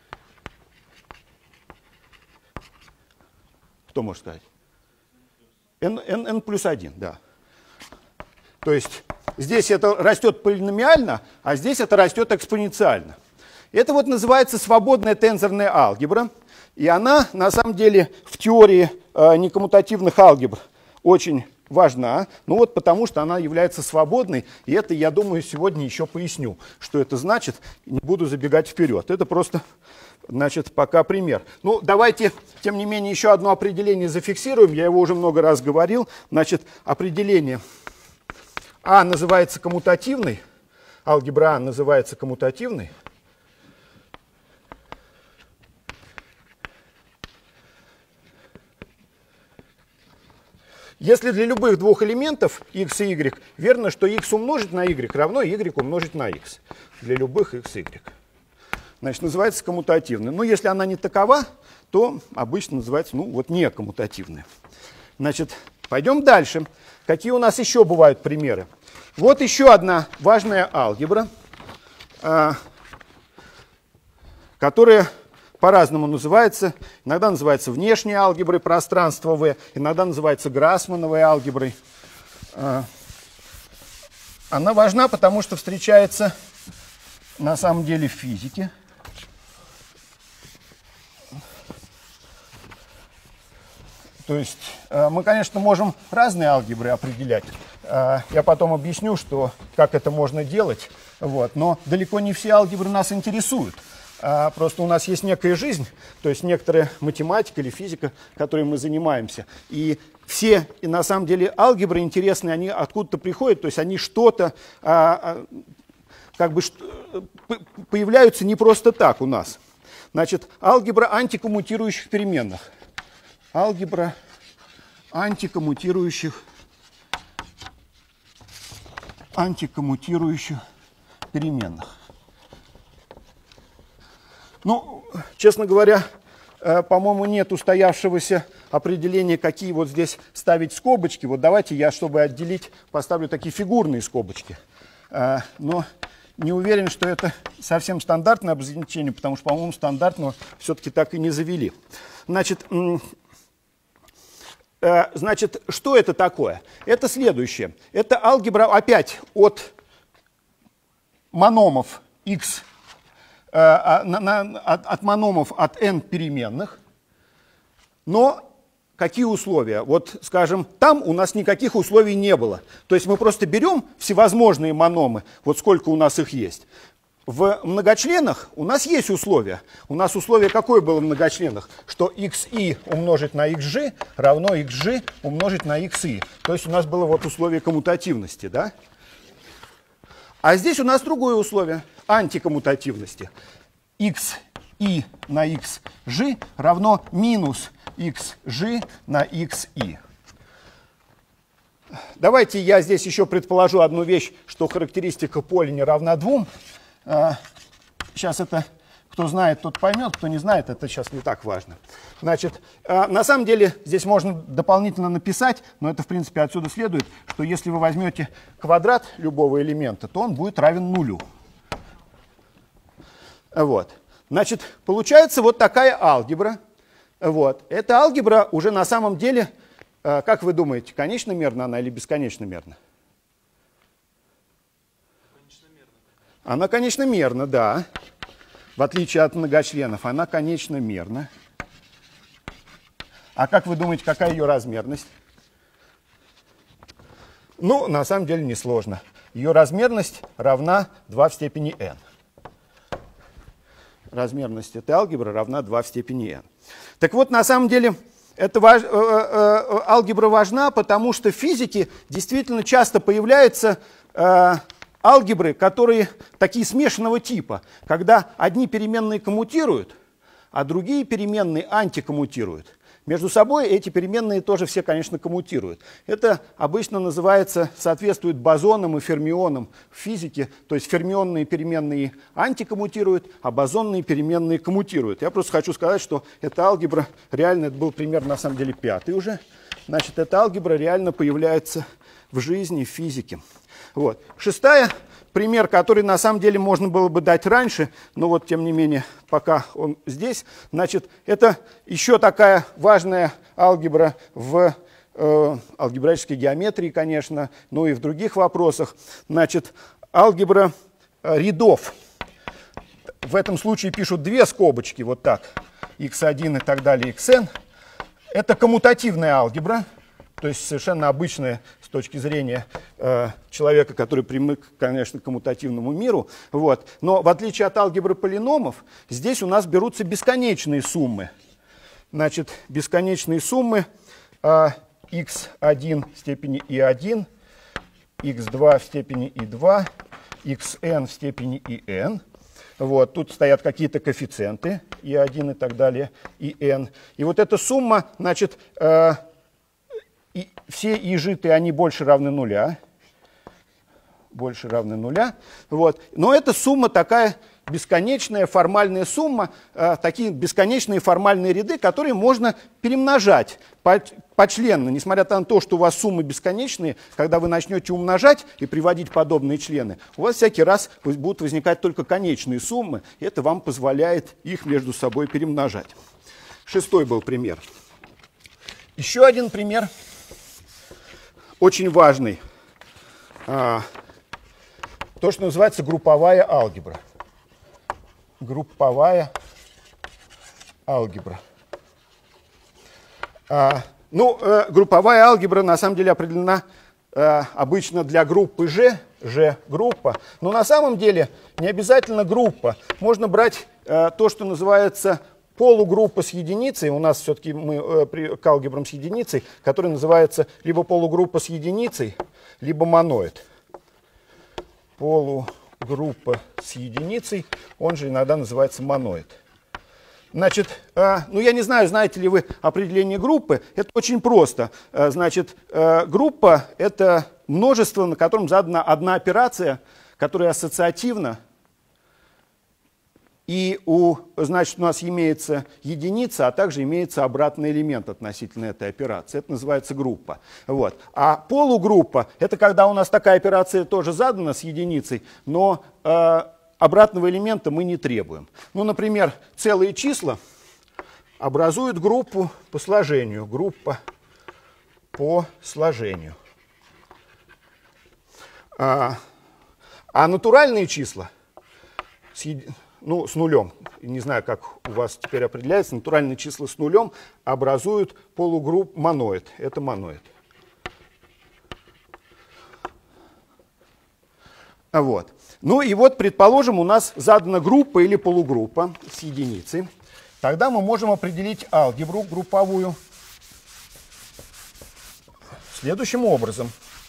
Кто может сказать? n плюс 1, да. То есть здесь это растет полиномиально, а здесь это растет экспоненциально. Это вот называется свободная тензорная алгебра. И она, на самом деле, в теории некоммутативных алгебр очень важна. Ну вот потому, что она является свободной. И это, я думаю, сегодня еще поясню, что это значит. Не буду забегать вперед. Это просто, значит, пока пример. Ну, давайте, тем не менее, еще одно определение зафиксируем. Я его уже много раз говорил. Значит, определение А называется коммутативной. Алгебра А называется коммутативной. Если для любых двух элементов x и y верно, что x умножить на y равно y умножить на x. Для любых x и y. Значит, называется коммутативной. Но если она не такова, то обычно называется, ну, вот не коммутативной. Значит, пойдем дальше. Какие у нас еще бывают примеры? Вот еще одна важная алгебра, которая по-разному называется. Иногда называется внешней алгеброй пространства V, иногда называется Грасмановой алгеброй. Она важна, потому что встречается на самом деле в физике. То есть мы, конечно, можем разные алгебры определять. Я потом объясню, как это можно делать. Вот. Но далеко не все алгебры нас интересуют. Просто у нас есть некая жизнь, то есть некоторая математика или физика, которой мы занимаемся. И все, и на самом деле, алгебры интересные, они откуда-то приходят, то есть они что-то, как бы, появляются не просто так у нас. Значит, алгебра антикоммутирующих переменных. Алгебра антикоммутирующих переменных. Ну, честно говоря, по-моему, нет устоявшегося определения, какие вот здесь ставить скобочки. Вот давайте я, чтобы отделить, поставлю такие фигурные скобочки. Но не уверен, что это совсем стандартное обозначение, потому что, по-моему, стандартного все-таки так и не завели. Значит, что это такое? Это следующее. Это алгебра опять от мономов x, от мономов от n переменных. Но какие условия? Вот, скажем, там у нас никаких условий не было. То есть мы просто берем всевозможные мономы, вот сколько у нас их есть. В многочленах у нас есть условия. У нас условие какое было в многочленах? Что xi умножить на xg равно xg умножить на xi. То есть у нас было вот условие коммутативности, да? А здесь у нас другое условие антикоммутативности. xi на xg равно минус xg на xi. Давайте я здесь еще предположу одну вещь, что характеристика поля не равна 2. Сейчас это, кто знает, тот поймет, кто не знает, это сейчас не так важно. Значит, на самом деле здесь можно дополнительно написать, но это, в принципе, отсюда следует, что если вы возьмете квадрат любого элемента, то он будет равен нулю. Вот. Значит, получается вот такая алгебра. Вот. Эта алгебра уже на самом деле, как вы думаете, конечномерна она или бесконечномерна? Она конечномерна, да. В отличие от многочленов, она конечномерна. А как вы думаете, какая ее размерность? Ну, на самом деле несложно. Ее размерность равна 2 в степени n. Размерность этой алгебры равна 2 в степени n. Так вот, на самом деле, эта алгебра важна, потому что в физике действительно часто появляются алгебры, которые такие смешанного типа, когда одни переменные коммутируют, а другие переменные антикоммутируют. Между собой эти переменные тоже все, конечно, коммутируют. Это обычно называется, соответствует бозонам и фермионам в физике. То есть фермионные переменные антикоммутируют, а бозонные переменные коммутируют. Я просто хочу сказать, что эта алгебра, реально, это был пример, на самом деле, 5-й уже. значит, эта алгебра реально появляется в жизни, в физике. Вот. Шестая, пример, который на самом деле можно было бы дать раньше, но вот тем не менее, пока он здесь, значит, это еще такая важная алгебра в алгебраической геометрии, конечно, ну и в других вопросах. Значит, алгебра рядов. В этом случае пишут две скобочки, вот так, x1 и так далее, xn. Это коммутативная алгебра, то есть совершенно обычная с точки зрения человека, который привык, конечно, к коммутативному миру. Вот. Но в отличие от алгебры полиномов, здесь у нас берутся бесконечные суммы. Значит, бесконечные суммы x1 в степени i1, x2 в степени i2, xn в степени in. Вот, тут стоят какие-то коэффициенты, i1 и так далее, in. И вот эта сумма, значит, все ижиты, они больше равны нуля. Больше равны нуля. Вот. Но эта сумма такая бесконечная формальная сумма, такие бесконечные формальные ряды, которые можно перемножать почленно. Несмотря на то, что у вас суммы бесконечные, когда вы начнете умножать и приводить подобные члены, у вас всякий раз будут возникать только конечные суммы, и это вам позволяет их между собой перемножать. Шестой был пример. Еще один пример, очень важный. То, что называется групповая алгебра. Групповая алгебра. Групповая алгебра на самом деле определена обычно для группы G группа. Но на самом деле не обязательно группа. Можно брать то, что называется полугруппа с единицей. У нас все-таки мы к алгебрам с единицей, которая называется либо полугруппа с единицей, либо моноид. Полугруппа с единицей, он же иногда называется моноид. Значит, я не знаю, знаете ли вы определение группы. Это очень просто. Значит, группа — это множество, на котором задана одна операция, которая ассоциативна. И значит, у нас имеется единица, а также имеется обратный элемент относительно этой операции. Это называется группа. Вот. А полугруппа — это когда у нас такая операция тоже задана с единицей, но обратного элемента мы не требуем. Ну, например, целые числа образуют группу по сложению. Группа по сложению. А натуральные числа с нулем, не знаю, как у вас теперь определяется, натуральные числа с нулем образуют полугруппу моноид. Это моноид. Вот. Ну и вот, предположим, у нас задана группа или полугруппа с единицей. Тогда мы можем определить алгебру групповую следующим образом.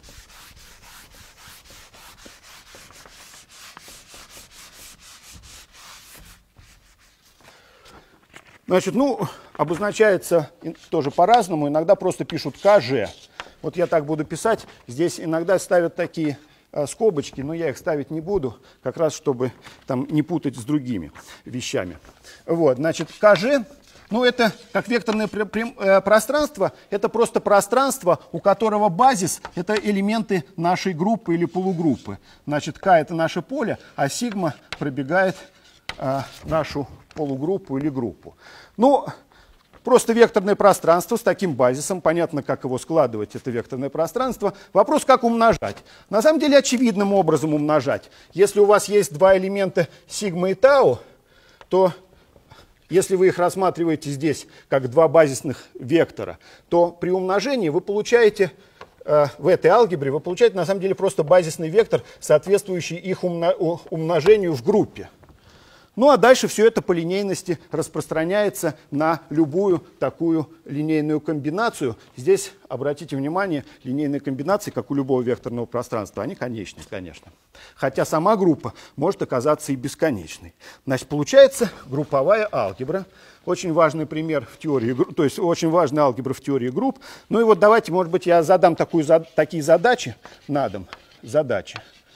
Значит, обозначается тоже по-разному. Иногда просто пишут КЖ. Вот я так буду писать. Здесь иногда ставят такие скобочки, но я их ставить не буду, как раз чтобы там не путать с другими вещами. Вот, значит, КЖ, это как векторное пространство, это просто пространство, у которого базис — это элементы нашей группы или полугруппы. Значит, К — это наше поле, а сигма пробегает нашу полугруппу или группу. Просто векторное пространство с таким базисом. Понятно, как его складывать, это векторное пространство. Вопрос, как умножать. На самом деле, очевидным образом умножать. Если у вас есть два элемента сигма и тау, то если вы их рассматриваете здесь как два базисных вектора, то при умножении вы получаете, в этой алгебре, вы получаете на самом деле просто базисный вектор, соответствующий их умножению в группе. А дальше все это по линейности распространяется на любую такую линейную комбинацию. Здесь, обратите внимание, линейные комбинации, как у любого векторного пространства, они конечны, конечно. Хотя сама группа может оказаться и бесконечной. Значит, получается групповая алгебра. Очень важный пример в теории, то есть очень важная алгебра в теории групп. И вот давайте, может быть, я задам такие задачи на дом. Задачи.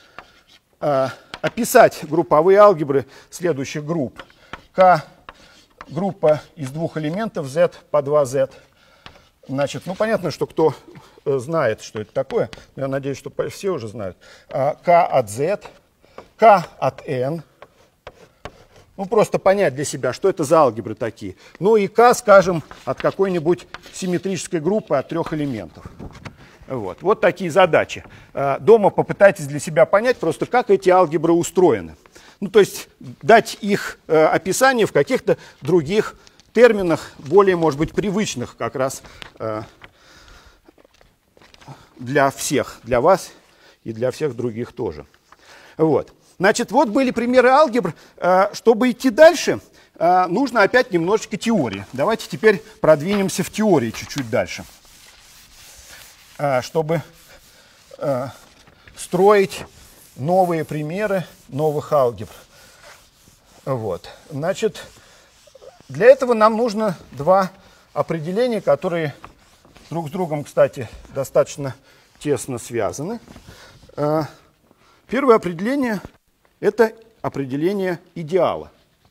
Описать групповые алгебры следующих групп. К — группа из двух элементов z по 2z. Значит, ну, понятно, что кто знает, что это такое, но я надеюсь, что все уже знают. K от Z, K от N. Ну, просто понять для себя, что это за алгебры такие. Ну и K, скажем, от какой-нибудь симметрической группы от 3 элементов. Вот такие задачи. Дома попытайтесь для себя понять просто, как эти алгебры устроены. Ну, то есть дать их описание в каких-то других терминах, более, может быть, привычных как раз для всех, для вас и для всех других тоже. Вот. Значит, вот были примеры алгебр. Чтобы идти дальше, нужно опять немножечко теории. Давайте теперь продвинемся в теории чуть-чуть дальше. Чтобы строить новые примеры новых алгебр. Вот. Значит, для этого нам нужно два определения, которые друг с другом, кстати, достаточно тесно связаны. Первое определение – это определение идеала.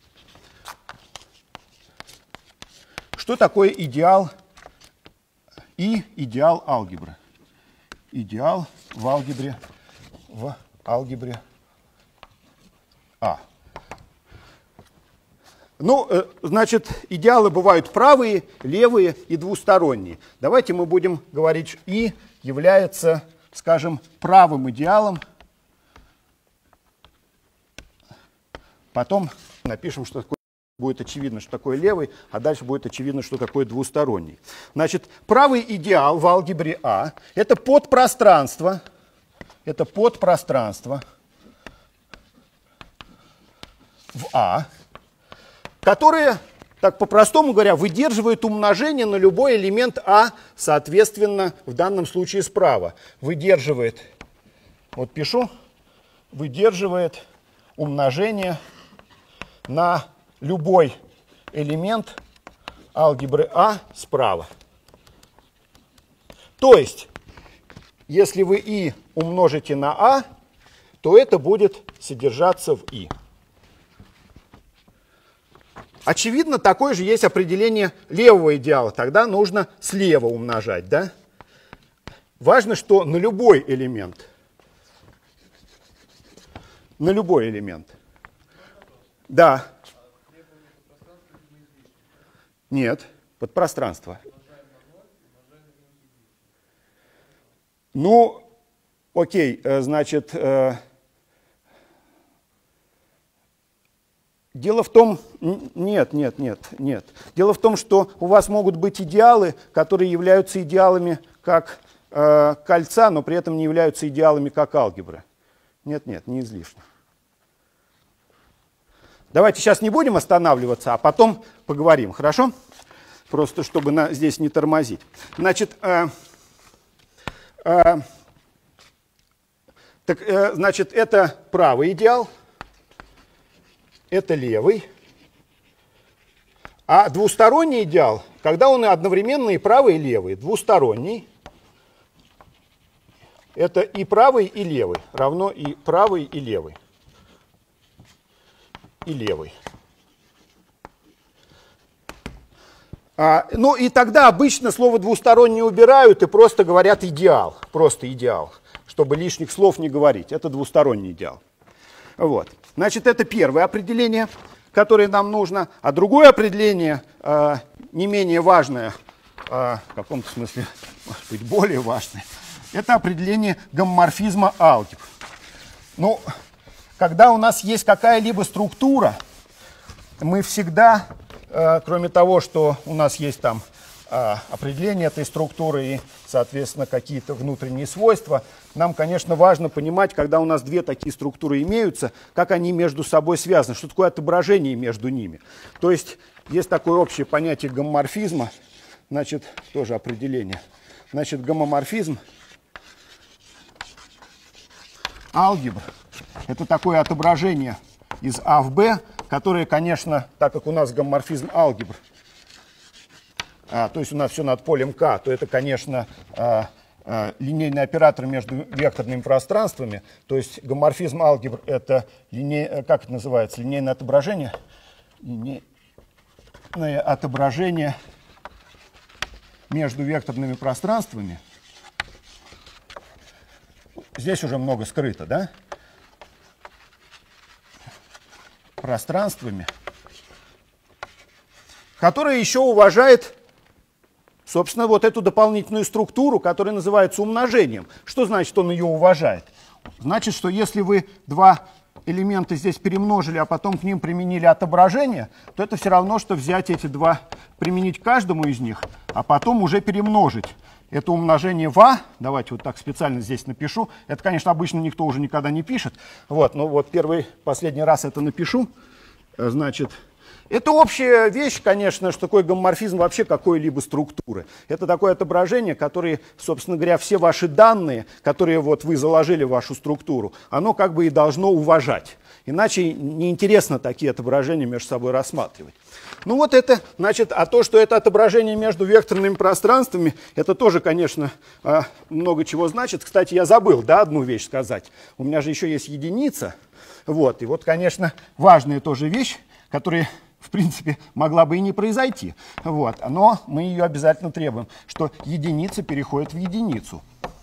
Что такое идеал и идеал алгебры? Идеал в алгебре А. Ну, значит, идеалы бывают правые, левые и двусторонние. Давайте мы будем говорить, что И является, скажем, правым идеалом. Потом напишем, что такое, будет очевидно, что такое левый, а дальше будет очевидно, что такое двусторонний. Значит, правый идеал в алгебре А – это подпространство. Это подпространство в А, которое, так по-простому говоря, выдерживает умножение на любой элемент А, соответственно, в данном случае справа. Выдерживает, вот пишу, выдерживает умножение на любой элемент алгебры А справа. То есть, если вы И умножите на А, то это будет содержаться в И. Очевидно, такое же есть определение левого идеала. Тогда нужно слева умножать, да? Важно, что на любой элемент. На любой элемент. Да. Нет, подпространство. Ну, окей, значит, дело в том, нет. Дело в том, что у вас могут быть идеалы, которые являются идеалами как кольца, но при этом не являются идеалами как алгебры. Нет, не излишне. Давайте сейчас не будем останавливаться, а потом поговорим, хорошо? Просто чтобы здесь не тормозить. Значит, значит, это правый идеал, это левый. А двусторонний идеал, когда он одновременно и правый, и левый. Двусторонний – это и правый, и левый, равно и правый, и левый. И левый. Ну и тогда обычно слово двусторонний убирают и просто говорят идеал. Просто идеал, чтобы лишних слов не говорить. Это двусторонний идеал. Вот. Значит, это первое определение, которое нам нужно. А другое определение, не менее важное, в каком-то смысле, может быть, более важное, это определение гомоморфизма алгебр. Ну, когда у нас есть какая-либо структура, мы всегда, кроме того, что у нас есть там определение этой структуры и, соответственно, какие-то внутренние свойства, нам, конечно, важно понимать, когда у нас две такие структуры имеются, как они между собой связаны, что такое отображение между ними. То есть есть такое общее понятие гомоморфизма, значит, тоже определение. Значит, гомоморфизм алгебр – это такое отображение из А в Б, которое, конечно, так как у нас гомоморфизм алгебр, то есть у нас все над полем К, то это, конечно, линейный оператор между векторными пространствами. То есть гомоморфизм алгебр – это, как это называется, линейное отображение? Линейное отображение между векторными пространствами, здесь уже много скрыто, да? Пространствами, которая еще уважает, собственно, вот эту дополнительную структуру, которая называется умножением. Что значит, он ее уважает? Значит, что если вы два элемента здесь перемножили, а потом к ним применили отображение, то это все равно, что взять эти два, применить к каждому из них, а потом уже перемножить. Это умножение в А, давайте вот так специально здесь напишу. Это, конечно, обычно никто уже никогда не пишет. Вот, но вот последний раз это напишу. Значит, это общая вещь, конечно, что такое гомоморфизм вообще какой-либо структуры. Это такое отображение, которое, собственно говоря, все ваши данные, которые вот вы заложили в вашу структуру, оно как бы и должно уважать. Иначе неинтересно такие отображения между собой рассматривать. Ну вот это, значит, а то, что это отображение между векторными пространствами, это тоже, конечно, много чего значит. Кстати, я забыл, да, одну вещь сказать. У меня же еще есть единица. Вот, и вот, конечно, важная тоже вещь, которая, в принципе, могла бы и не произойти. Вот, но мы ее обязательно требуем, что единица переходит в единицу.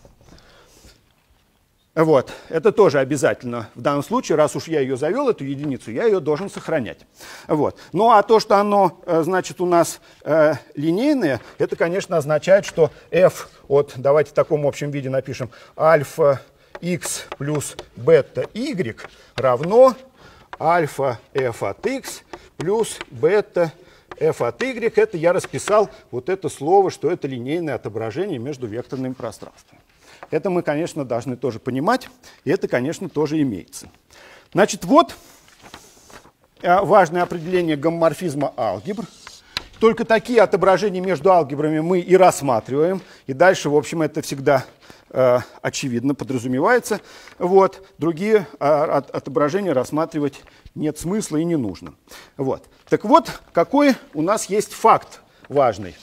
Вот, это тоже обязательно в данном случае, раз уж я ее завел, эту единицу, я ее должен сохранять. Вот. Ну а то, что оно, значит, у нас линейное, это, конечно, означает, что f от, давайте в таком общем виде напишем, альфа x плюс бета y равно альфа f от x плюс бета f от y. Это я расписал вот это слово, что это линейное отображение между векторными пространствами. Это мы, конечно, должны тоже понимать, и это, конечно, тоже имеется. Значит, вот важное определение гомоморфизма алгебр. Только такие отображения между алгебрами мы и рассматриваем, и дальше, в общем, это всегда очевидно подразумевается. Вот. Другие отображения рассматривать нет смысла и не нужно. Вот. Так вот, какой у нас есть факт важный.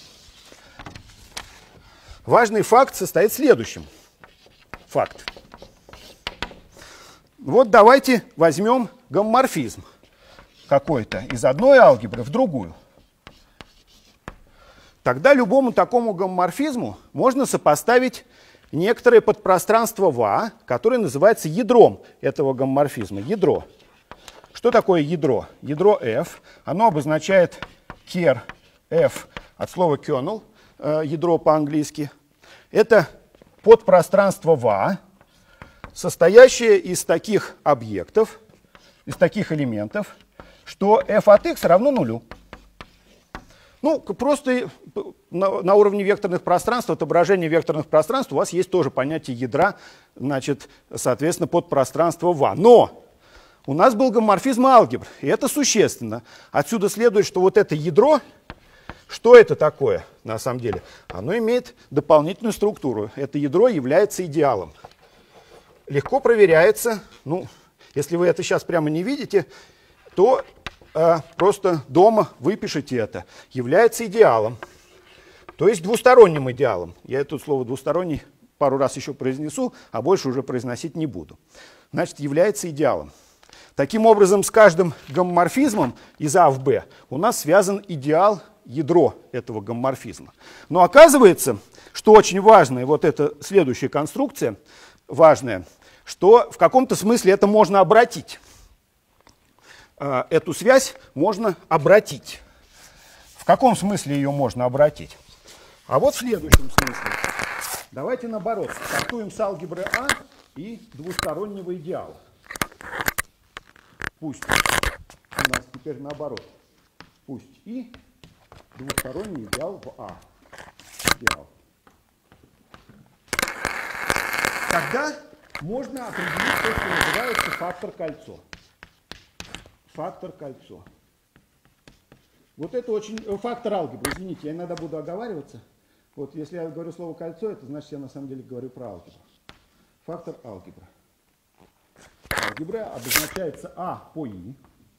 Важный факт состоит в следующем. Факт. Вот давайте возьмем гомоморфизм какой-то из одной алгебры в другую. Тогда любому такому гомоморфизму можно сопоставить некоторое подпространство в А, которое называется ядром этого гомоморфизма. Ядро. Что такое ядро? Ядро F. Оно обозначает ker F от слова kernel, ядро по-английски. Это подпространство в А, состоящее из таких объектов, из таких элементов, что f от x равно нулю. Ну, просто на уровне векторных пространств, отображения векторных пространств у вас есть тоже понятие ядра, значит, соответственно, подпространство в А. Но у нас был гомоморфизм алгебр, и это существенно. Отсюда следует, что вот это ядро, что это такое на самом деле? Оно имеет дополнительную структуру. Это ядро является идеалом. Легко проверяется. Ну, если вы это сейчас прямо не видите, то просто дома выпишите это. Является идеалом. То есть двусторонним идеалом. Я это слово двусторонний пару раз еще произнесу, а больше уже произносить не буду. Значит, является идеалом. Таким образом, с каждым гомоморфизмом из А в Б у нас связан идеал, ядро этого гомоморфизма. Но оказывается, что очень важно, и вот эта следующая конструкция важная, что в каком-то смысле это можно обратить. Эту связь можно обратить. В каком смысле ее можно обратить? А вот в следующем смысле. Давайте наоборот, стартуем с алгебры А и двустороннего идеала. Пусть у нас теперь наоборот. Пусть И двусторонний идеал в А. Идеал. Тогда можно определить то, что называется фактор-кольцо. Фактор-кольцо. Вот это очень... Фактор алгебры, извините, я иногда буду оговариваться. Вот если я говорю слово кольцо, это значит, я на самом деле говорю про алгебру. Фактор алгебра. Алгебра обозначается А по И.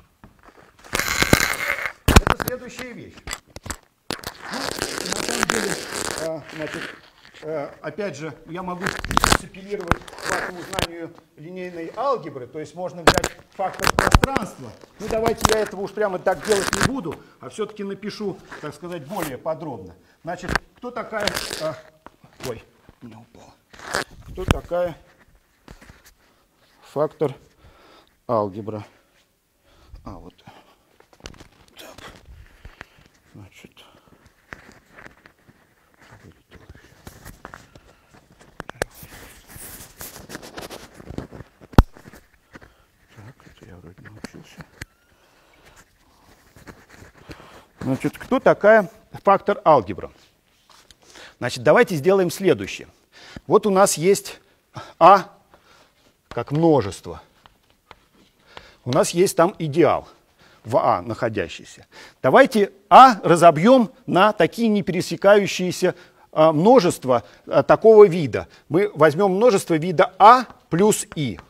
Это следующая вещь. Ну, на самом деле, значит, опять же, я могу сапелировать вашему знанию линейной алгебры, то есть можно взять фактор пространства. Ну, давайте я этого уж прямо так делать не буду, а все-таки напишу, так сказать, более подробно. Значит, кто такая... ой, у меня упало. Кто такая фактор алгебра? Вот. Так. Значит... Значит, кто такая фактор алгебра? Значит, давайте сделаем следующее. Вот у нас есть А как множество. У нас есть там идеал в А находящийся. Давайте А разобьем на такие непересекающиеся множества такого вида. Мы возьмем множество вида А плюс И.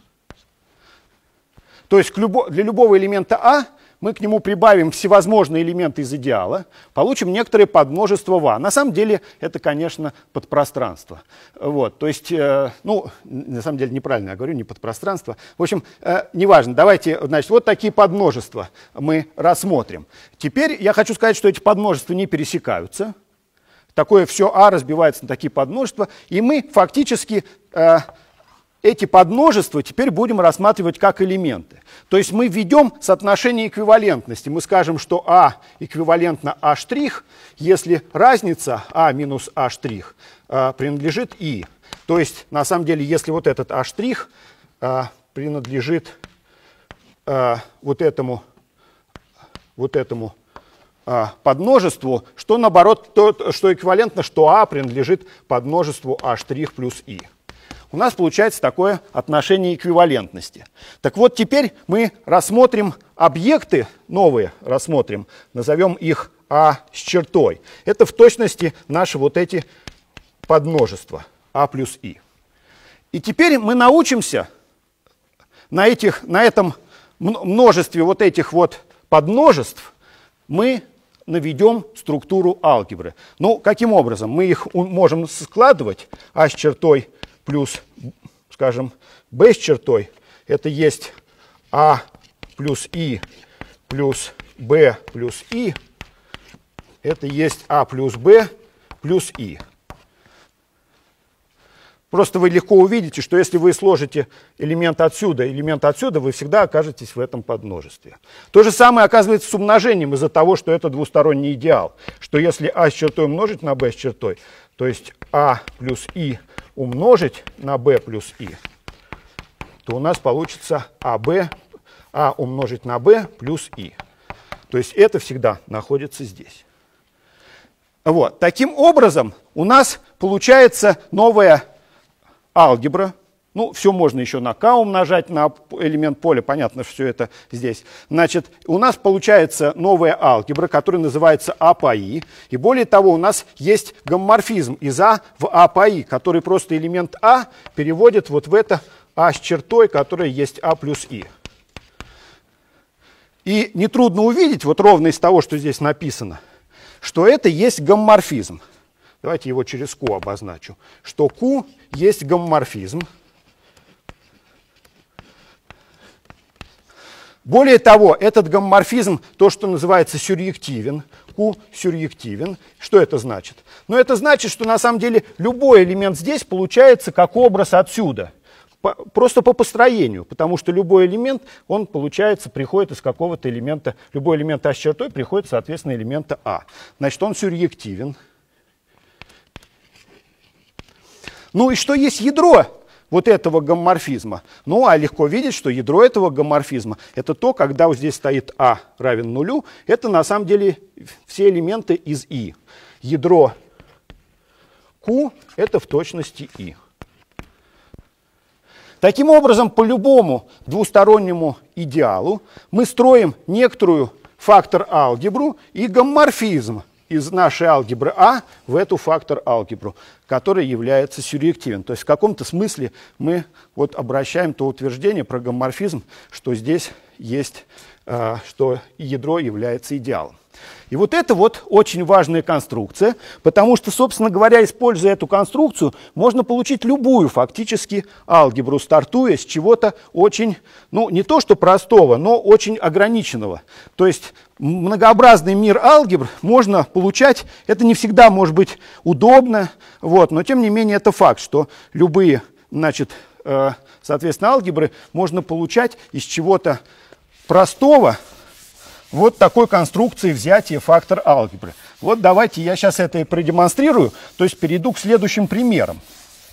То есть для любого элемента А мы к нему прибавим всевозможные элементы из идеала, получим некоторое подмножество в А. На самом деле это, конечно, подпространство. Вот, то есть, ну, на самом деле неправильно я говорю, не подпространство. В общем, неважно, давайте, значит, вот такие подмножества мы рассмотрим. Теперь я хочу сказать, что эти подмножества не пересекаются. Такое все А разбивается на такие подмножества, и мы фактически... эти подмножества теперь будем рассматривать как элементы. То есть мы введем соотношение эквивалентности. Мы скажем, что А эквивалентно А', если разница А минус А' принадлежит И. То есть, на самом деле, если вот этот А' принадлежит вот этому подмножеству, что наоборот, что эквивалентно, что А принадлежит подмножеству А' плюс И. У нас получается такое отношение эквивалентности. Так вот, теперь мы рассмотрим объекты, новые рассмотрим, назовем их А с чертой. Это в точности наши вот эти подмножества А плюс И. И теперь мы научимся на этом множестве вот этих вот подмножеств мы наведем структуру алгебры. Ну, каким образом? Мы их можем складывать А с чертой плюс, скажем, b с чертой, это есть А плюс И плюс b плюс И, это есть А плюс b плюс И. Просто вы легко увидите, что если вы сложите элемент отсюда, вы всегда окажетесь в этом подмножестве. То же самое оказывается с умножением из-за того, что это двусторонний идеал. Что если А с чертой умножить на b с чертой, то есть А плюс И умножить на b плюс И, то у нас получится А умножить на b плюс И. То есть это всегда находится здесь. Вот. Таким образом, у нас получается новая алгебра. Ну, все можно еще на k умножать, на элемент поля, понятно, что все это здесь. Значит, у нас получается новая алгебра, которая называется А по И. И более того, у нас есть гомоморфизм из А в А по И, который просто элемент А переводит вот в это А с чертой, которая есть А плюс И. И нетрудно увидеть, вот ровно из того, что здесь написано, что это есть гомоморфизм. Давайте его через Q обозначу. Что Q есть гомоморфизм. Более того, этот гомоморфизм, то, что называется сюръективен, Q сюръективен. Что это значит? Ну, это значит, что на самом деле любой элемент здесь получается как образ отсюда. Просто по построению, потому что любой элемент, он получается, приходит из какого-то элемента, любой элемент А с чертой приходит, соответственно, элемента А. Значит, он сюръективен. Ну и что есть ядро вот этого гомоморфизма? Ну, а легко видеть, что ядро этого гомоморфизма — это то, когда вот здесь стоит А равен нулю, это на самом деле все элементы из И. Ядро Q — это в точности И. Таким образом, по любому двустороннему идеалу мы строим некоторую фактор-алгебру и гомоморфизм из нашей алгебры А в эту фактор-алгебру, которая является сюръективен. То есть в каком-то смысле мы вот обращаем то утверждение про гомоморфизм, что здесь есть, что ядро является идеалом. И вот это вот очень важная конструкция, потому что, собственно говоря, используя эту конструкцию, можно получить любую фактически алгебру, стартуя с чего-то очень, ну, не то что простого, но очень ограниченного. То есть многообразный мир алгебр можно получать, это не всегда может быть удобно, вот, но тем не менее это факт, что любые, значит, соответственно, алгебры можно получать из чего-то простого, вот такой конструкции взятия фактор алгебры. Вот давайте я сейчас это и продемонстрирую, то есть перейду к следующим примерам.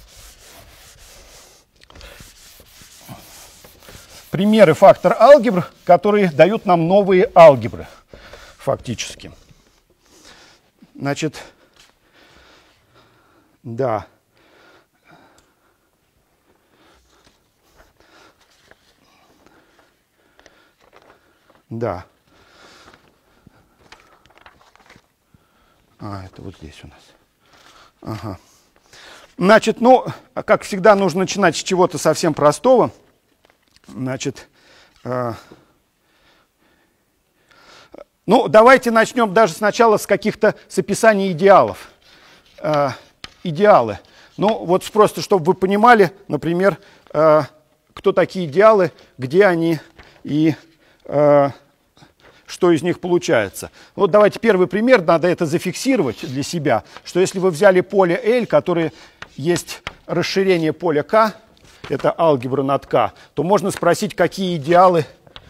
Примеры фактор алгебр, которые дают нам новые алгебры, фактически. Значит, да. Да. Это вот здесь у нас. Ага. Значит, ну, как всегда, нужно начинать с чего-то совсем простого. Значит, ну, давайте начнем даже сначала с каких-то с описаний идеалов. Идеалы. Ну, вот просто, чтобы вы понимали, например, кто такие идеалы, где они и что из них получается. Вот давайте первый пример, надо это зафиксировать для себя, что если вы взяли поле L, которое есть расширение поля K, это алгебра над K, то можно спросить, какие идеалы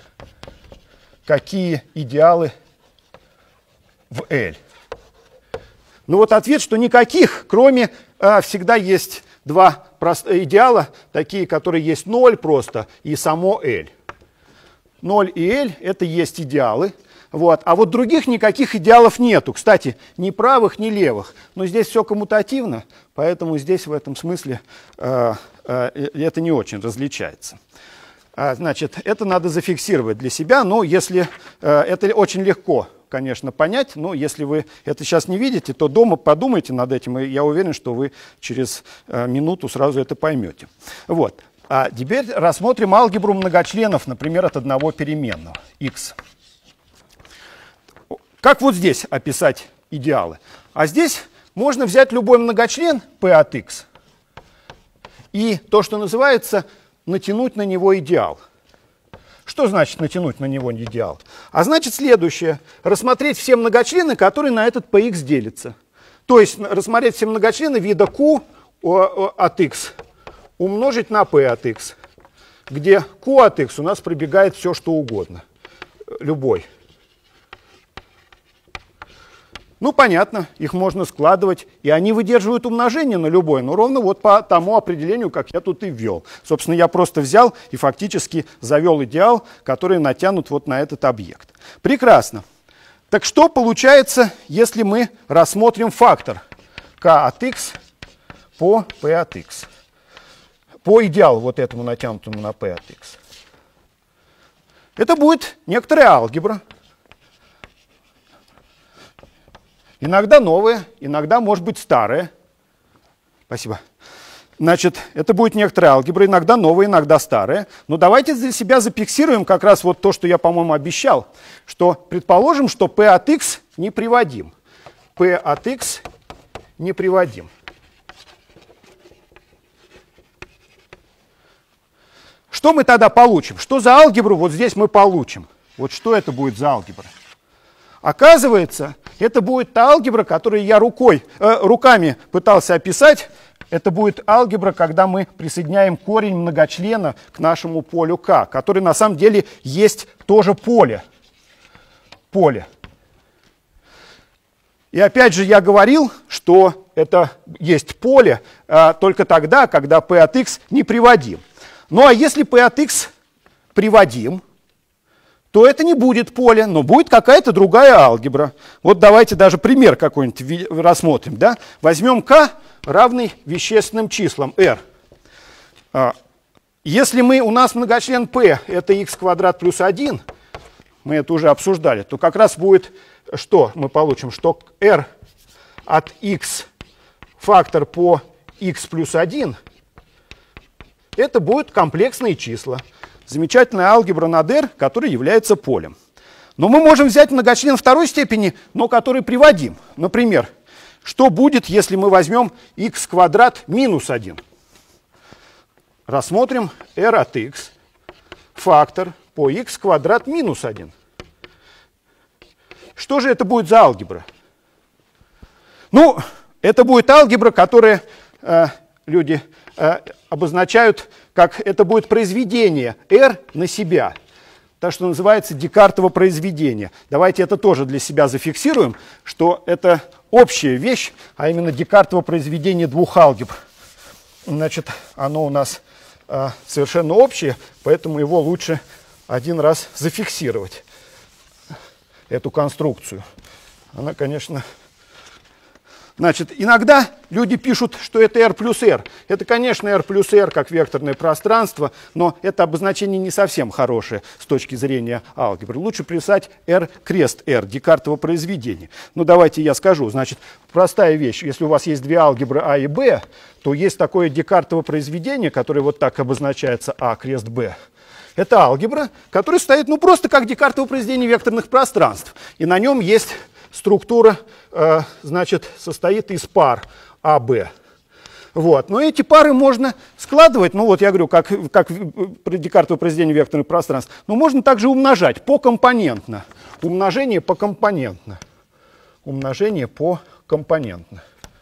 в L. Ну вот ответ, что никаких, кроме всегда есть два идеала, такие, которые есть 0 просто и само L. 0 и L – это есть идеалы. Вот. А вот других никаких идеалов нету. Кстати, ни правых, ни левых. Но здесь все коммутативно, поэтому здесь в этом смысле это не очень различается. Значит, это надо зафиксировать для себя, но если это очень легко, конечно, понять, но если вы это сейчас не видите, то дома подумайте над этим, и я уверен, что вы через минуту сразу это поймете. Вот. А теперь рассмотрим алгебру многочленов, например, от одного переменного x. Как вот здесь описать идеалы? А здесь можно взять любой многочлен p от x и то, что называется, натянуть на него идеал. Что значит натянуть на него идеал? А значит следующее. Рассмотреть все многочлены, которые на этот px делятся. То есть рассмотреть все многочлены вида q от x умножить на p от x, где q от x у нас пробегает все, что угодно. Любой. Ну, понятно, их можно складывать, и они выдерживают умножение на любой, но ровно вот по тому определению, как я тут и ввел. Собственно, я просто взял и фактически завел идеал, который натянут вот на этот объект. Прекрасно. Так что получается, если мы рассмотрим фактор k от x по p от x? По идеалу вот этому натянутому на p от x. Это будет некоторая алгебра. Иногда новая, иногда, может быть, старая. Спасибо. Значит, это будет некоторая алгебра, иногда новая, иногда старая. Но давайте для себя зафиксируем как раз вот то, что я, по-моему, обещал. Что предположим, что p от x неприводим. P от x неприводим. Что мы тогда получим? Что за алгебру вот здесь мы получим? Вот что это будет за алгебра? Оказывается, это будет та алгебра, которую я руками пытался описать. Это будет алгебра, когда мы присоединяем корень многочлена к нашему полю K, который на самом деле есть тоже поле. И опять же я говорил, что это есть поле только тогда, когда p от x неприводим. Ну а если p от x приводим, то это не будет поле, но будет какая-то другая алгебра. Вот давайте даже пример какой-нибудь рассмотрим. Да? Возьмем k равный вещественным числам r. Если у нас многочлен p это x квадрат плюс 1, мы это уже обсуждали, то как раз будет, что мы получим? Что r от x фактор по x плюс 1 это будут комплексные числа. Замечательная алгебра над R, которая является полем. Но мы можем взять многочлен второй степени, но который приводим. Например, что будет, если мы возьмем x квадрат минус 1? Рассмотрим r от x, фактор по x квадрат минус 1. Что же это будет за алгебра? Ну, это будет алгебра, которую люди обозначают как это будет произведение r на себя. Так что называется Декартово произведение. Давайте это тоже для себя зафиксируем, что это общая вещь, а именно Декартово произведение двух алгебр. Значит, оно у нас совершенно общее, поэтому его лучше один раз зафиксировать, эту конструкцию. Она, конечно... Значит, иногда люди пишут, что это r плюс r. Это, конечно, r плюс r как векторное пространство, но это обозначение не совсем хорошее с точки зрения алгебры. Лучше писать r крест r, Декартово произведение. Ну, давайте я скажу. Значит, простая вещь. Если у вас есть две алгебры А и Б, то есть такое Декартово произведение, которое вот так обозначается А крест Б. Это алгебра, которая стоит, ну, просто как Декартово произведение векторных пространств. И на нем есть структура, значит, состоит из пар АБ. Вот. Но эти пары можно складывать, ну вот я говорю, как Декартово произведение векторных пространств, но можно также умножать покомпонентно. Умножение покомпонентно. Умножение покомпонентно.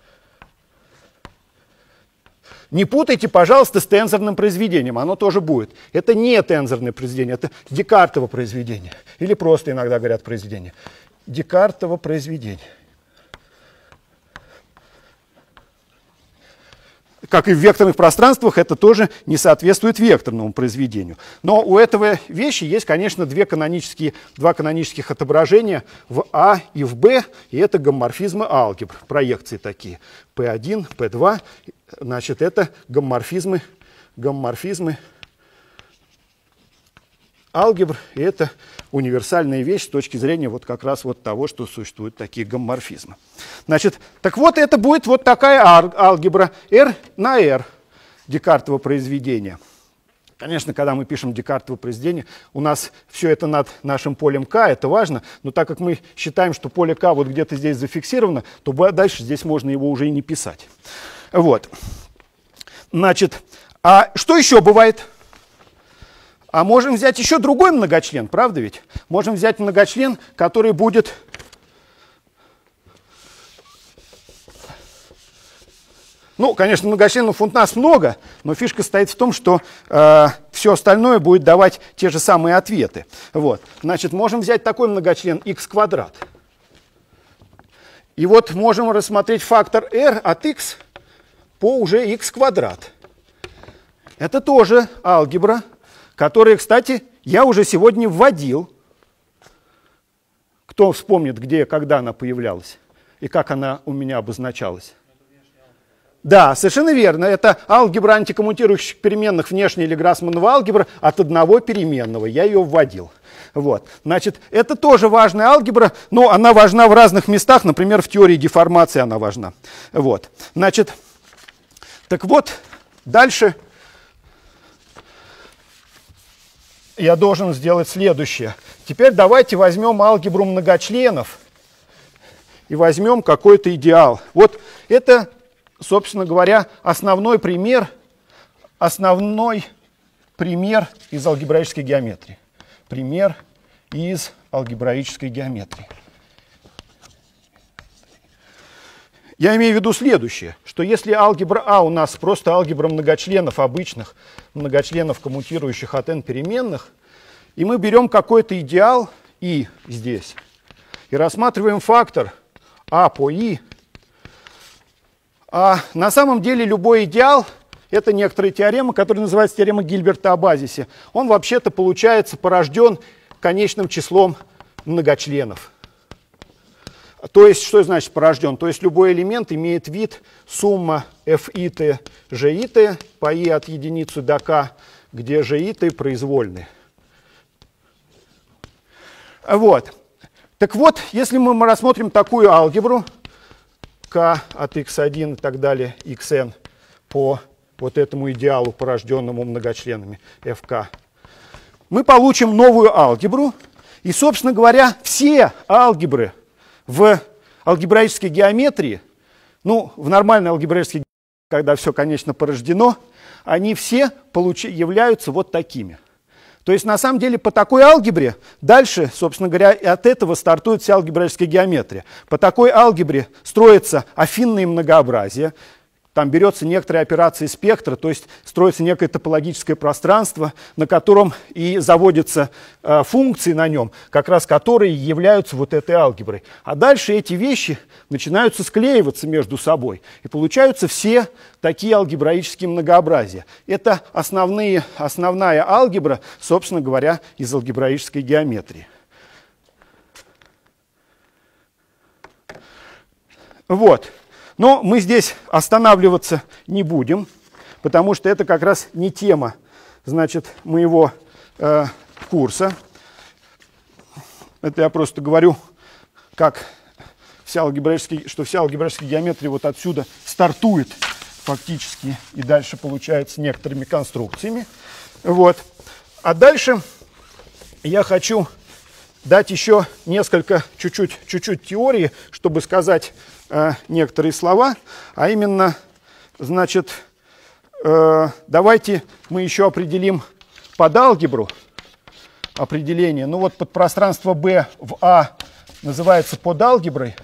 Не путайте, пожалуйста, с тензорным произведением, оно тоже будет. Это не тензорное произведение, это Декартово произведение. Или просто иногда говорят произведение. Декартово произведение. Как и в векторных пространствах, это тоже не соответствует векторному произведению. Но у этого вещи есть, конечно, два канонических отображения в А и в Б, и это гомоморфизмы алгебр, проекции такие. P1, P2, значит, это гомоморфизмы алгебр, и это универсальная вещь с точки зрения вот как раз вот того, что существуют такие гомоморфизмы. Значит, так вот это будет вот такая алгебра R на R, Декартово произведение. Конечно, когда мы пишем Декартово произведение, у нас все это над нашим полем К, это важно, но так как мы считаем, что поле К вот где-то здесь зафиксировано, то дальше здесь можно его уже и не писать. Вот. Значит, а что еще бывает? А можем взять еще другой многочлен, правда ведь? Можем взять многочлен, который будет... Ну, конечно, многочленов у нас много, но фишка стоит в том, что все остальное будет давать те же самые ответы. Вот. Значит, можем взять такой многочлен x квадрат. И вот можем рассмотреть фактор r от x по уже x квадрат. Это тоже алгебра, которые, кстати, я уже сегодня вводил. Кто вспомнит, где и когда она появлялась и как она у меня обозначалась? Да, совершенно верно. Это алгебра антикоммутирующих переменных, внешняя или Грассманова алгебра от одного переменного. Я ее вводил. Вот. Значит, это тоже важная алгебра, но она важна в разных местах. Например, в теории деформации она важна. Вот. Значит, так вот, дальше... Я должен сделать следующее. Теперь давайте возьмем алгебру многочленов и возьмем какой-то идеал. Вот это, собственно говоря, основной пример из алгебраической геометрии. Пример из алгебраической геометрии. Я имею в виду следующее, что если алгебра А у нас просто алгебра многочленов обычных, многочленов, коммутирующих от n переменных, и мы берем какой-то идеал I здесь, и рассматриваем фактор А по I, а на самом деле любой идеал — это некоторая теорема, которая называется теорема Гильберта о базисе. Он вообще-то, получается, порожден конечным числом многочленов. То есть, что значит порожден? То есть любой элемент имеет вид сумма f(i)t, g(i)t по i от единицы до k, где g(i)t произвольны. Вот. Так вот, если мы рассмотрим такую алгебру, k от x1 и так далее, xn по вот этому идеалу, порожденному многочленами fk, мы получим новую алгебру. И, собственно говоря, все алгебры в алгебраической геометрии, ну, в нормальной алгебраической геометрии, когда все, конечно, порождено, они все являются вот такими. То есть, на самом деле, по такой алгебре дальше, собственно говоря, от этого стартует вся алгебраическая геометрия. По такой алгебре строятся афинные многообразия. Там берется некоторые операции спектра, то есть строится некое топологическое пространство, на котором и заводятся функции на нем, как раз которые являются вот этой алгеброй. А дальше эти вещи начинают склеиваться между собой, и получаются все такие алгебраические многообразия. Это основная алгебра, собственно говоря, из алгебраической геометрии. Вот. Но мы здесь останавливаться не будем, потому что это как раз не тема, значит, моего курса. Это я просто говорю, как что вся алгебраическая геометрия вот отсюда стартует фактически и дальше получается некоторыми конструкциями. Вот. А дальше я хочу дать еще несколько, чуть-чуть теории, чтобы сказать некоторые слова, а именно, значит, давайте мы еще определим под алгебру определение. Ну вот подпространство B в А называется подалгеброй.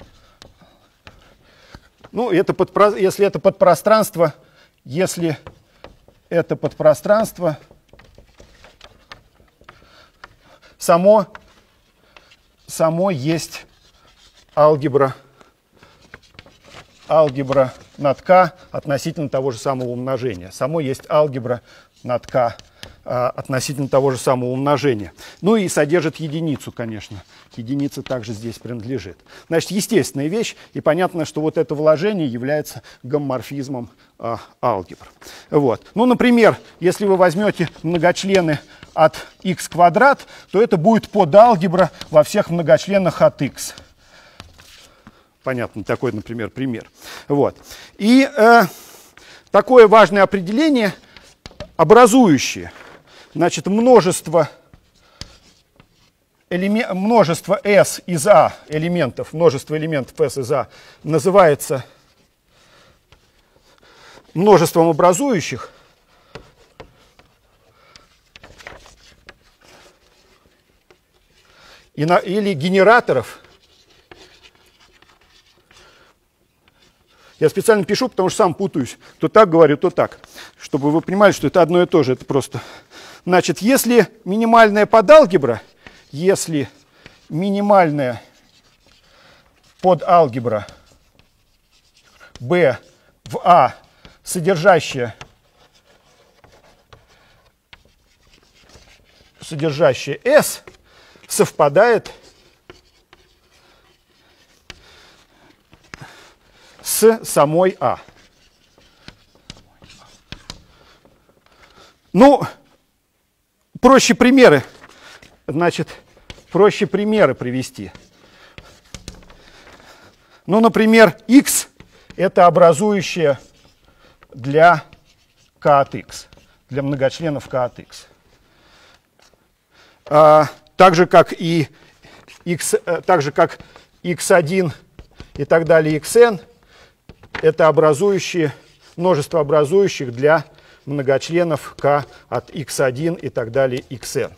Ну, если это подпространство само есть алгебра над К относительно того же самого умножения. Само есть алгебра над К относительно того же самого умножения. Ну и содержит единицу, конечно. Единица также здесь принадлежит. Значит, естественная вещь, и понятно, что вот это вложение является гомоморфизмом алгебр. Вот. Ну, например, если вы возьмете многочлены от x квадрат, то это будет подалгебра во всех многочленах от x. Понятно, такой, например, пример. Вот. И такое важное определение образующее. Значит, множество S из A элементов, множество элементов S из A называется множеством образующих. Или генераторов. Я специально пишу, потому что сам путаюсь. То так говорю, то так. Чтобы вы понимали, что это одно и то же. Это просто. Значит, если минимальная подалгебра, если минимальная подалгебра B в А, содержащая S, совпадает с самой А. Ну, проще примеры, значит, проще примеры привести. Ну, например, x – это образующее для k от x, для многочленов k от x. Так же, как и x1 и так далее, xn – это образующие, множество образующих для многочленов k от x1 и так далее, xn.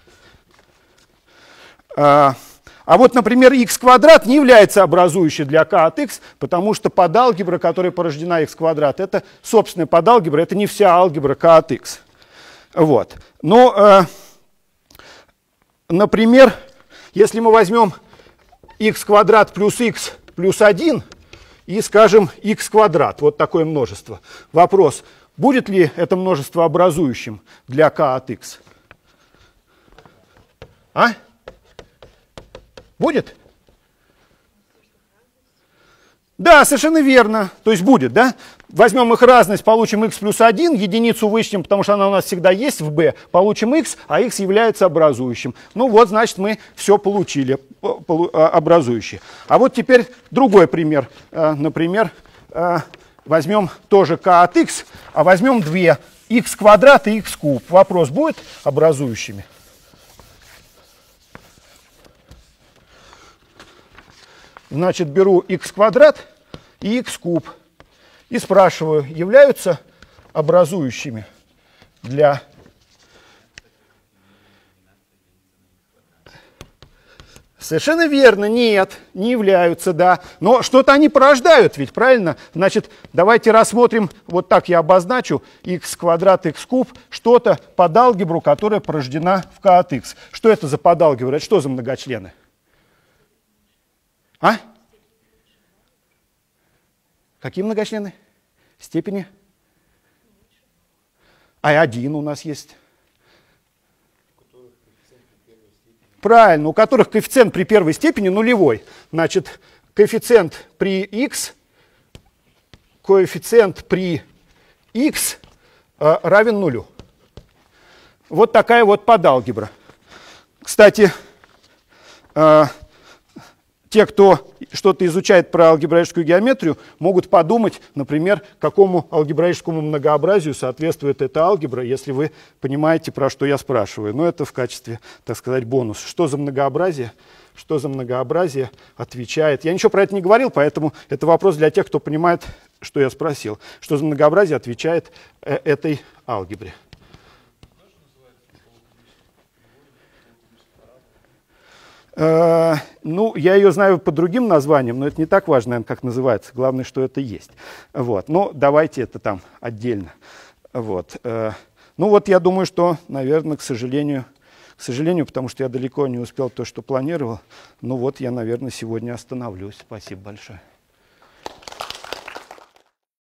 А вот, например, x квадрат не является образующей для k от x, потому что подалгебра, которая порождена x квадрат, это собственная подалгебра, это не вся алгебра k от x. Вот. Но, например, если мы возьмем x квадрат плюс x плюс 1 и скажем x квадрат, вот такое множество. Вопрос, будет ли это множество образующим для k от x? А? Будет? Да, совершенно верно. То есть будет, да? Возьмем их разность, получим x плюс 1, единицу вычтем, потому что она у нас всегда есть в b, получим x, а x является образующим. Ну вот, значит, мы все получили, образующие. А вот теперь другой пример. Например, возьмем тоже k от x, а возьмем две, x квадрат и x куб. Вопрос, будет образующими? Значит, беру х квадрат и х куб. И спрашиваю, являются образующими для... Совершенно верно, нет, не являются, да. Но что-то они порождают ведь, правильно? Значит, давайте рассмотрим, вот так я обозначу, х квадрат, х куб, что-то под алгебру, которая порождена в k от x. Что это за подалгебра? Это что за многочлены? А? Какие многочлены? Степени? А один у нас есть. Правильно, у которых коэффициент при первой степени нулевой. Значит, коэффициент при x, коэффициент при x равен нулю. Вот такая вот подалгебра. Кстати, те, кто что-то изучает про алгебраическую геометрию, могут подумать, например, какому алгебраическому многообразию соответствует эта алгебра, если вы понимаете, про что я спрашиваю. Но это в качестве, так сказать, бонус. Что за многообразие? Что за многообразие отвечает? Я ничего про это не говорил, поэтому это вопрос для тех, кто понимает, что я спросил. Что за многообразие отвечает этой алгебре? Ну, я ее знаю под другим названием, но это не так важно, наверное, как называется. Главное, что это есть. Вот. Но давайте это там отдельно. Вот. Ну вот я думаю, что, наверное, к сожалению, потому что я далеко не успел то, что планировал, ну вот я, наверное, сегодня остановлюсь. Спасибо большое.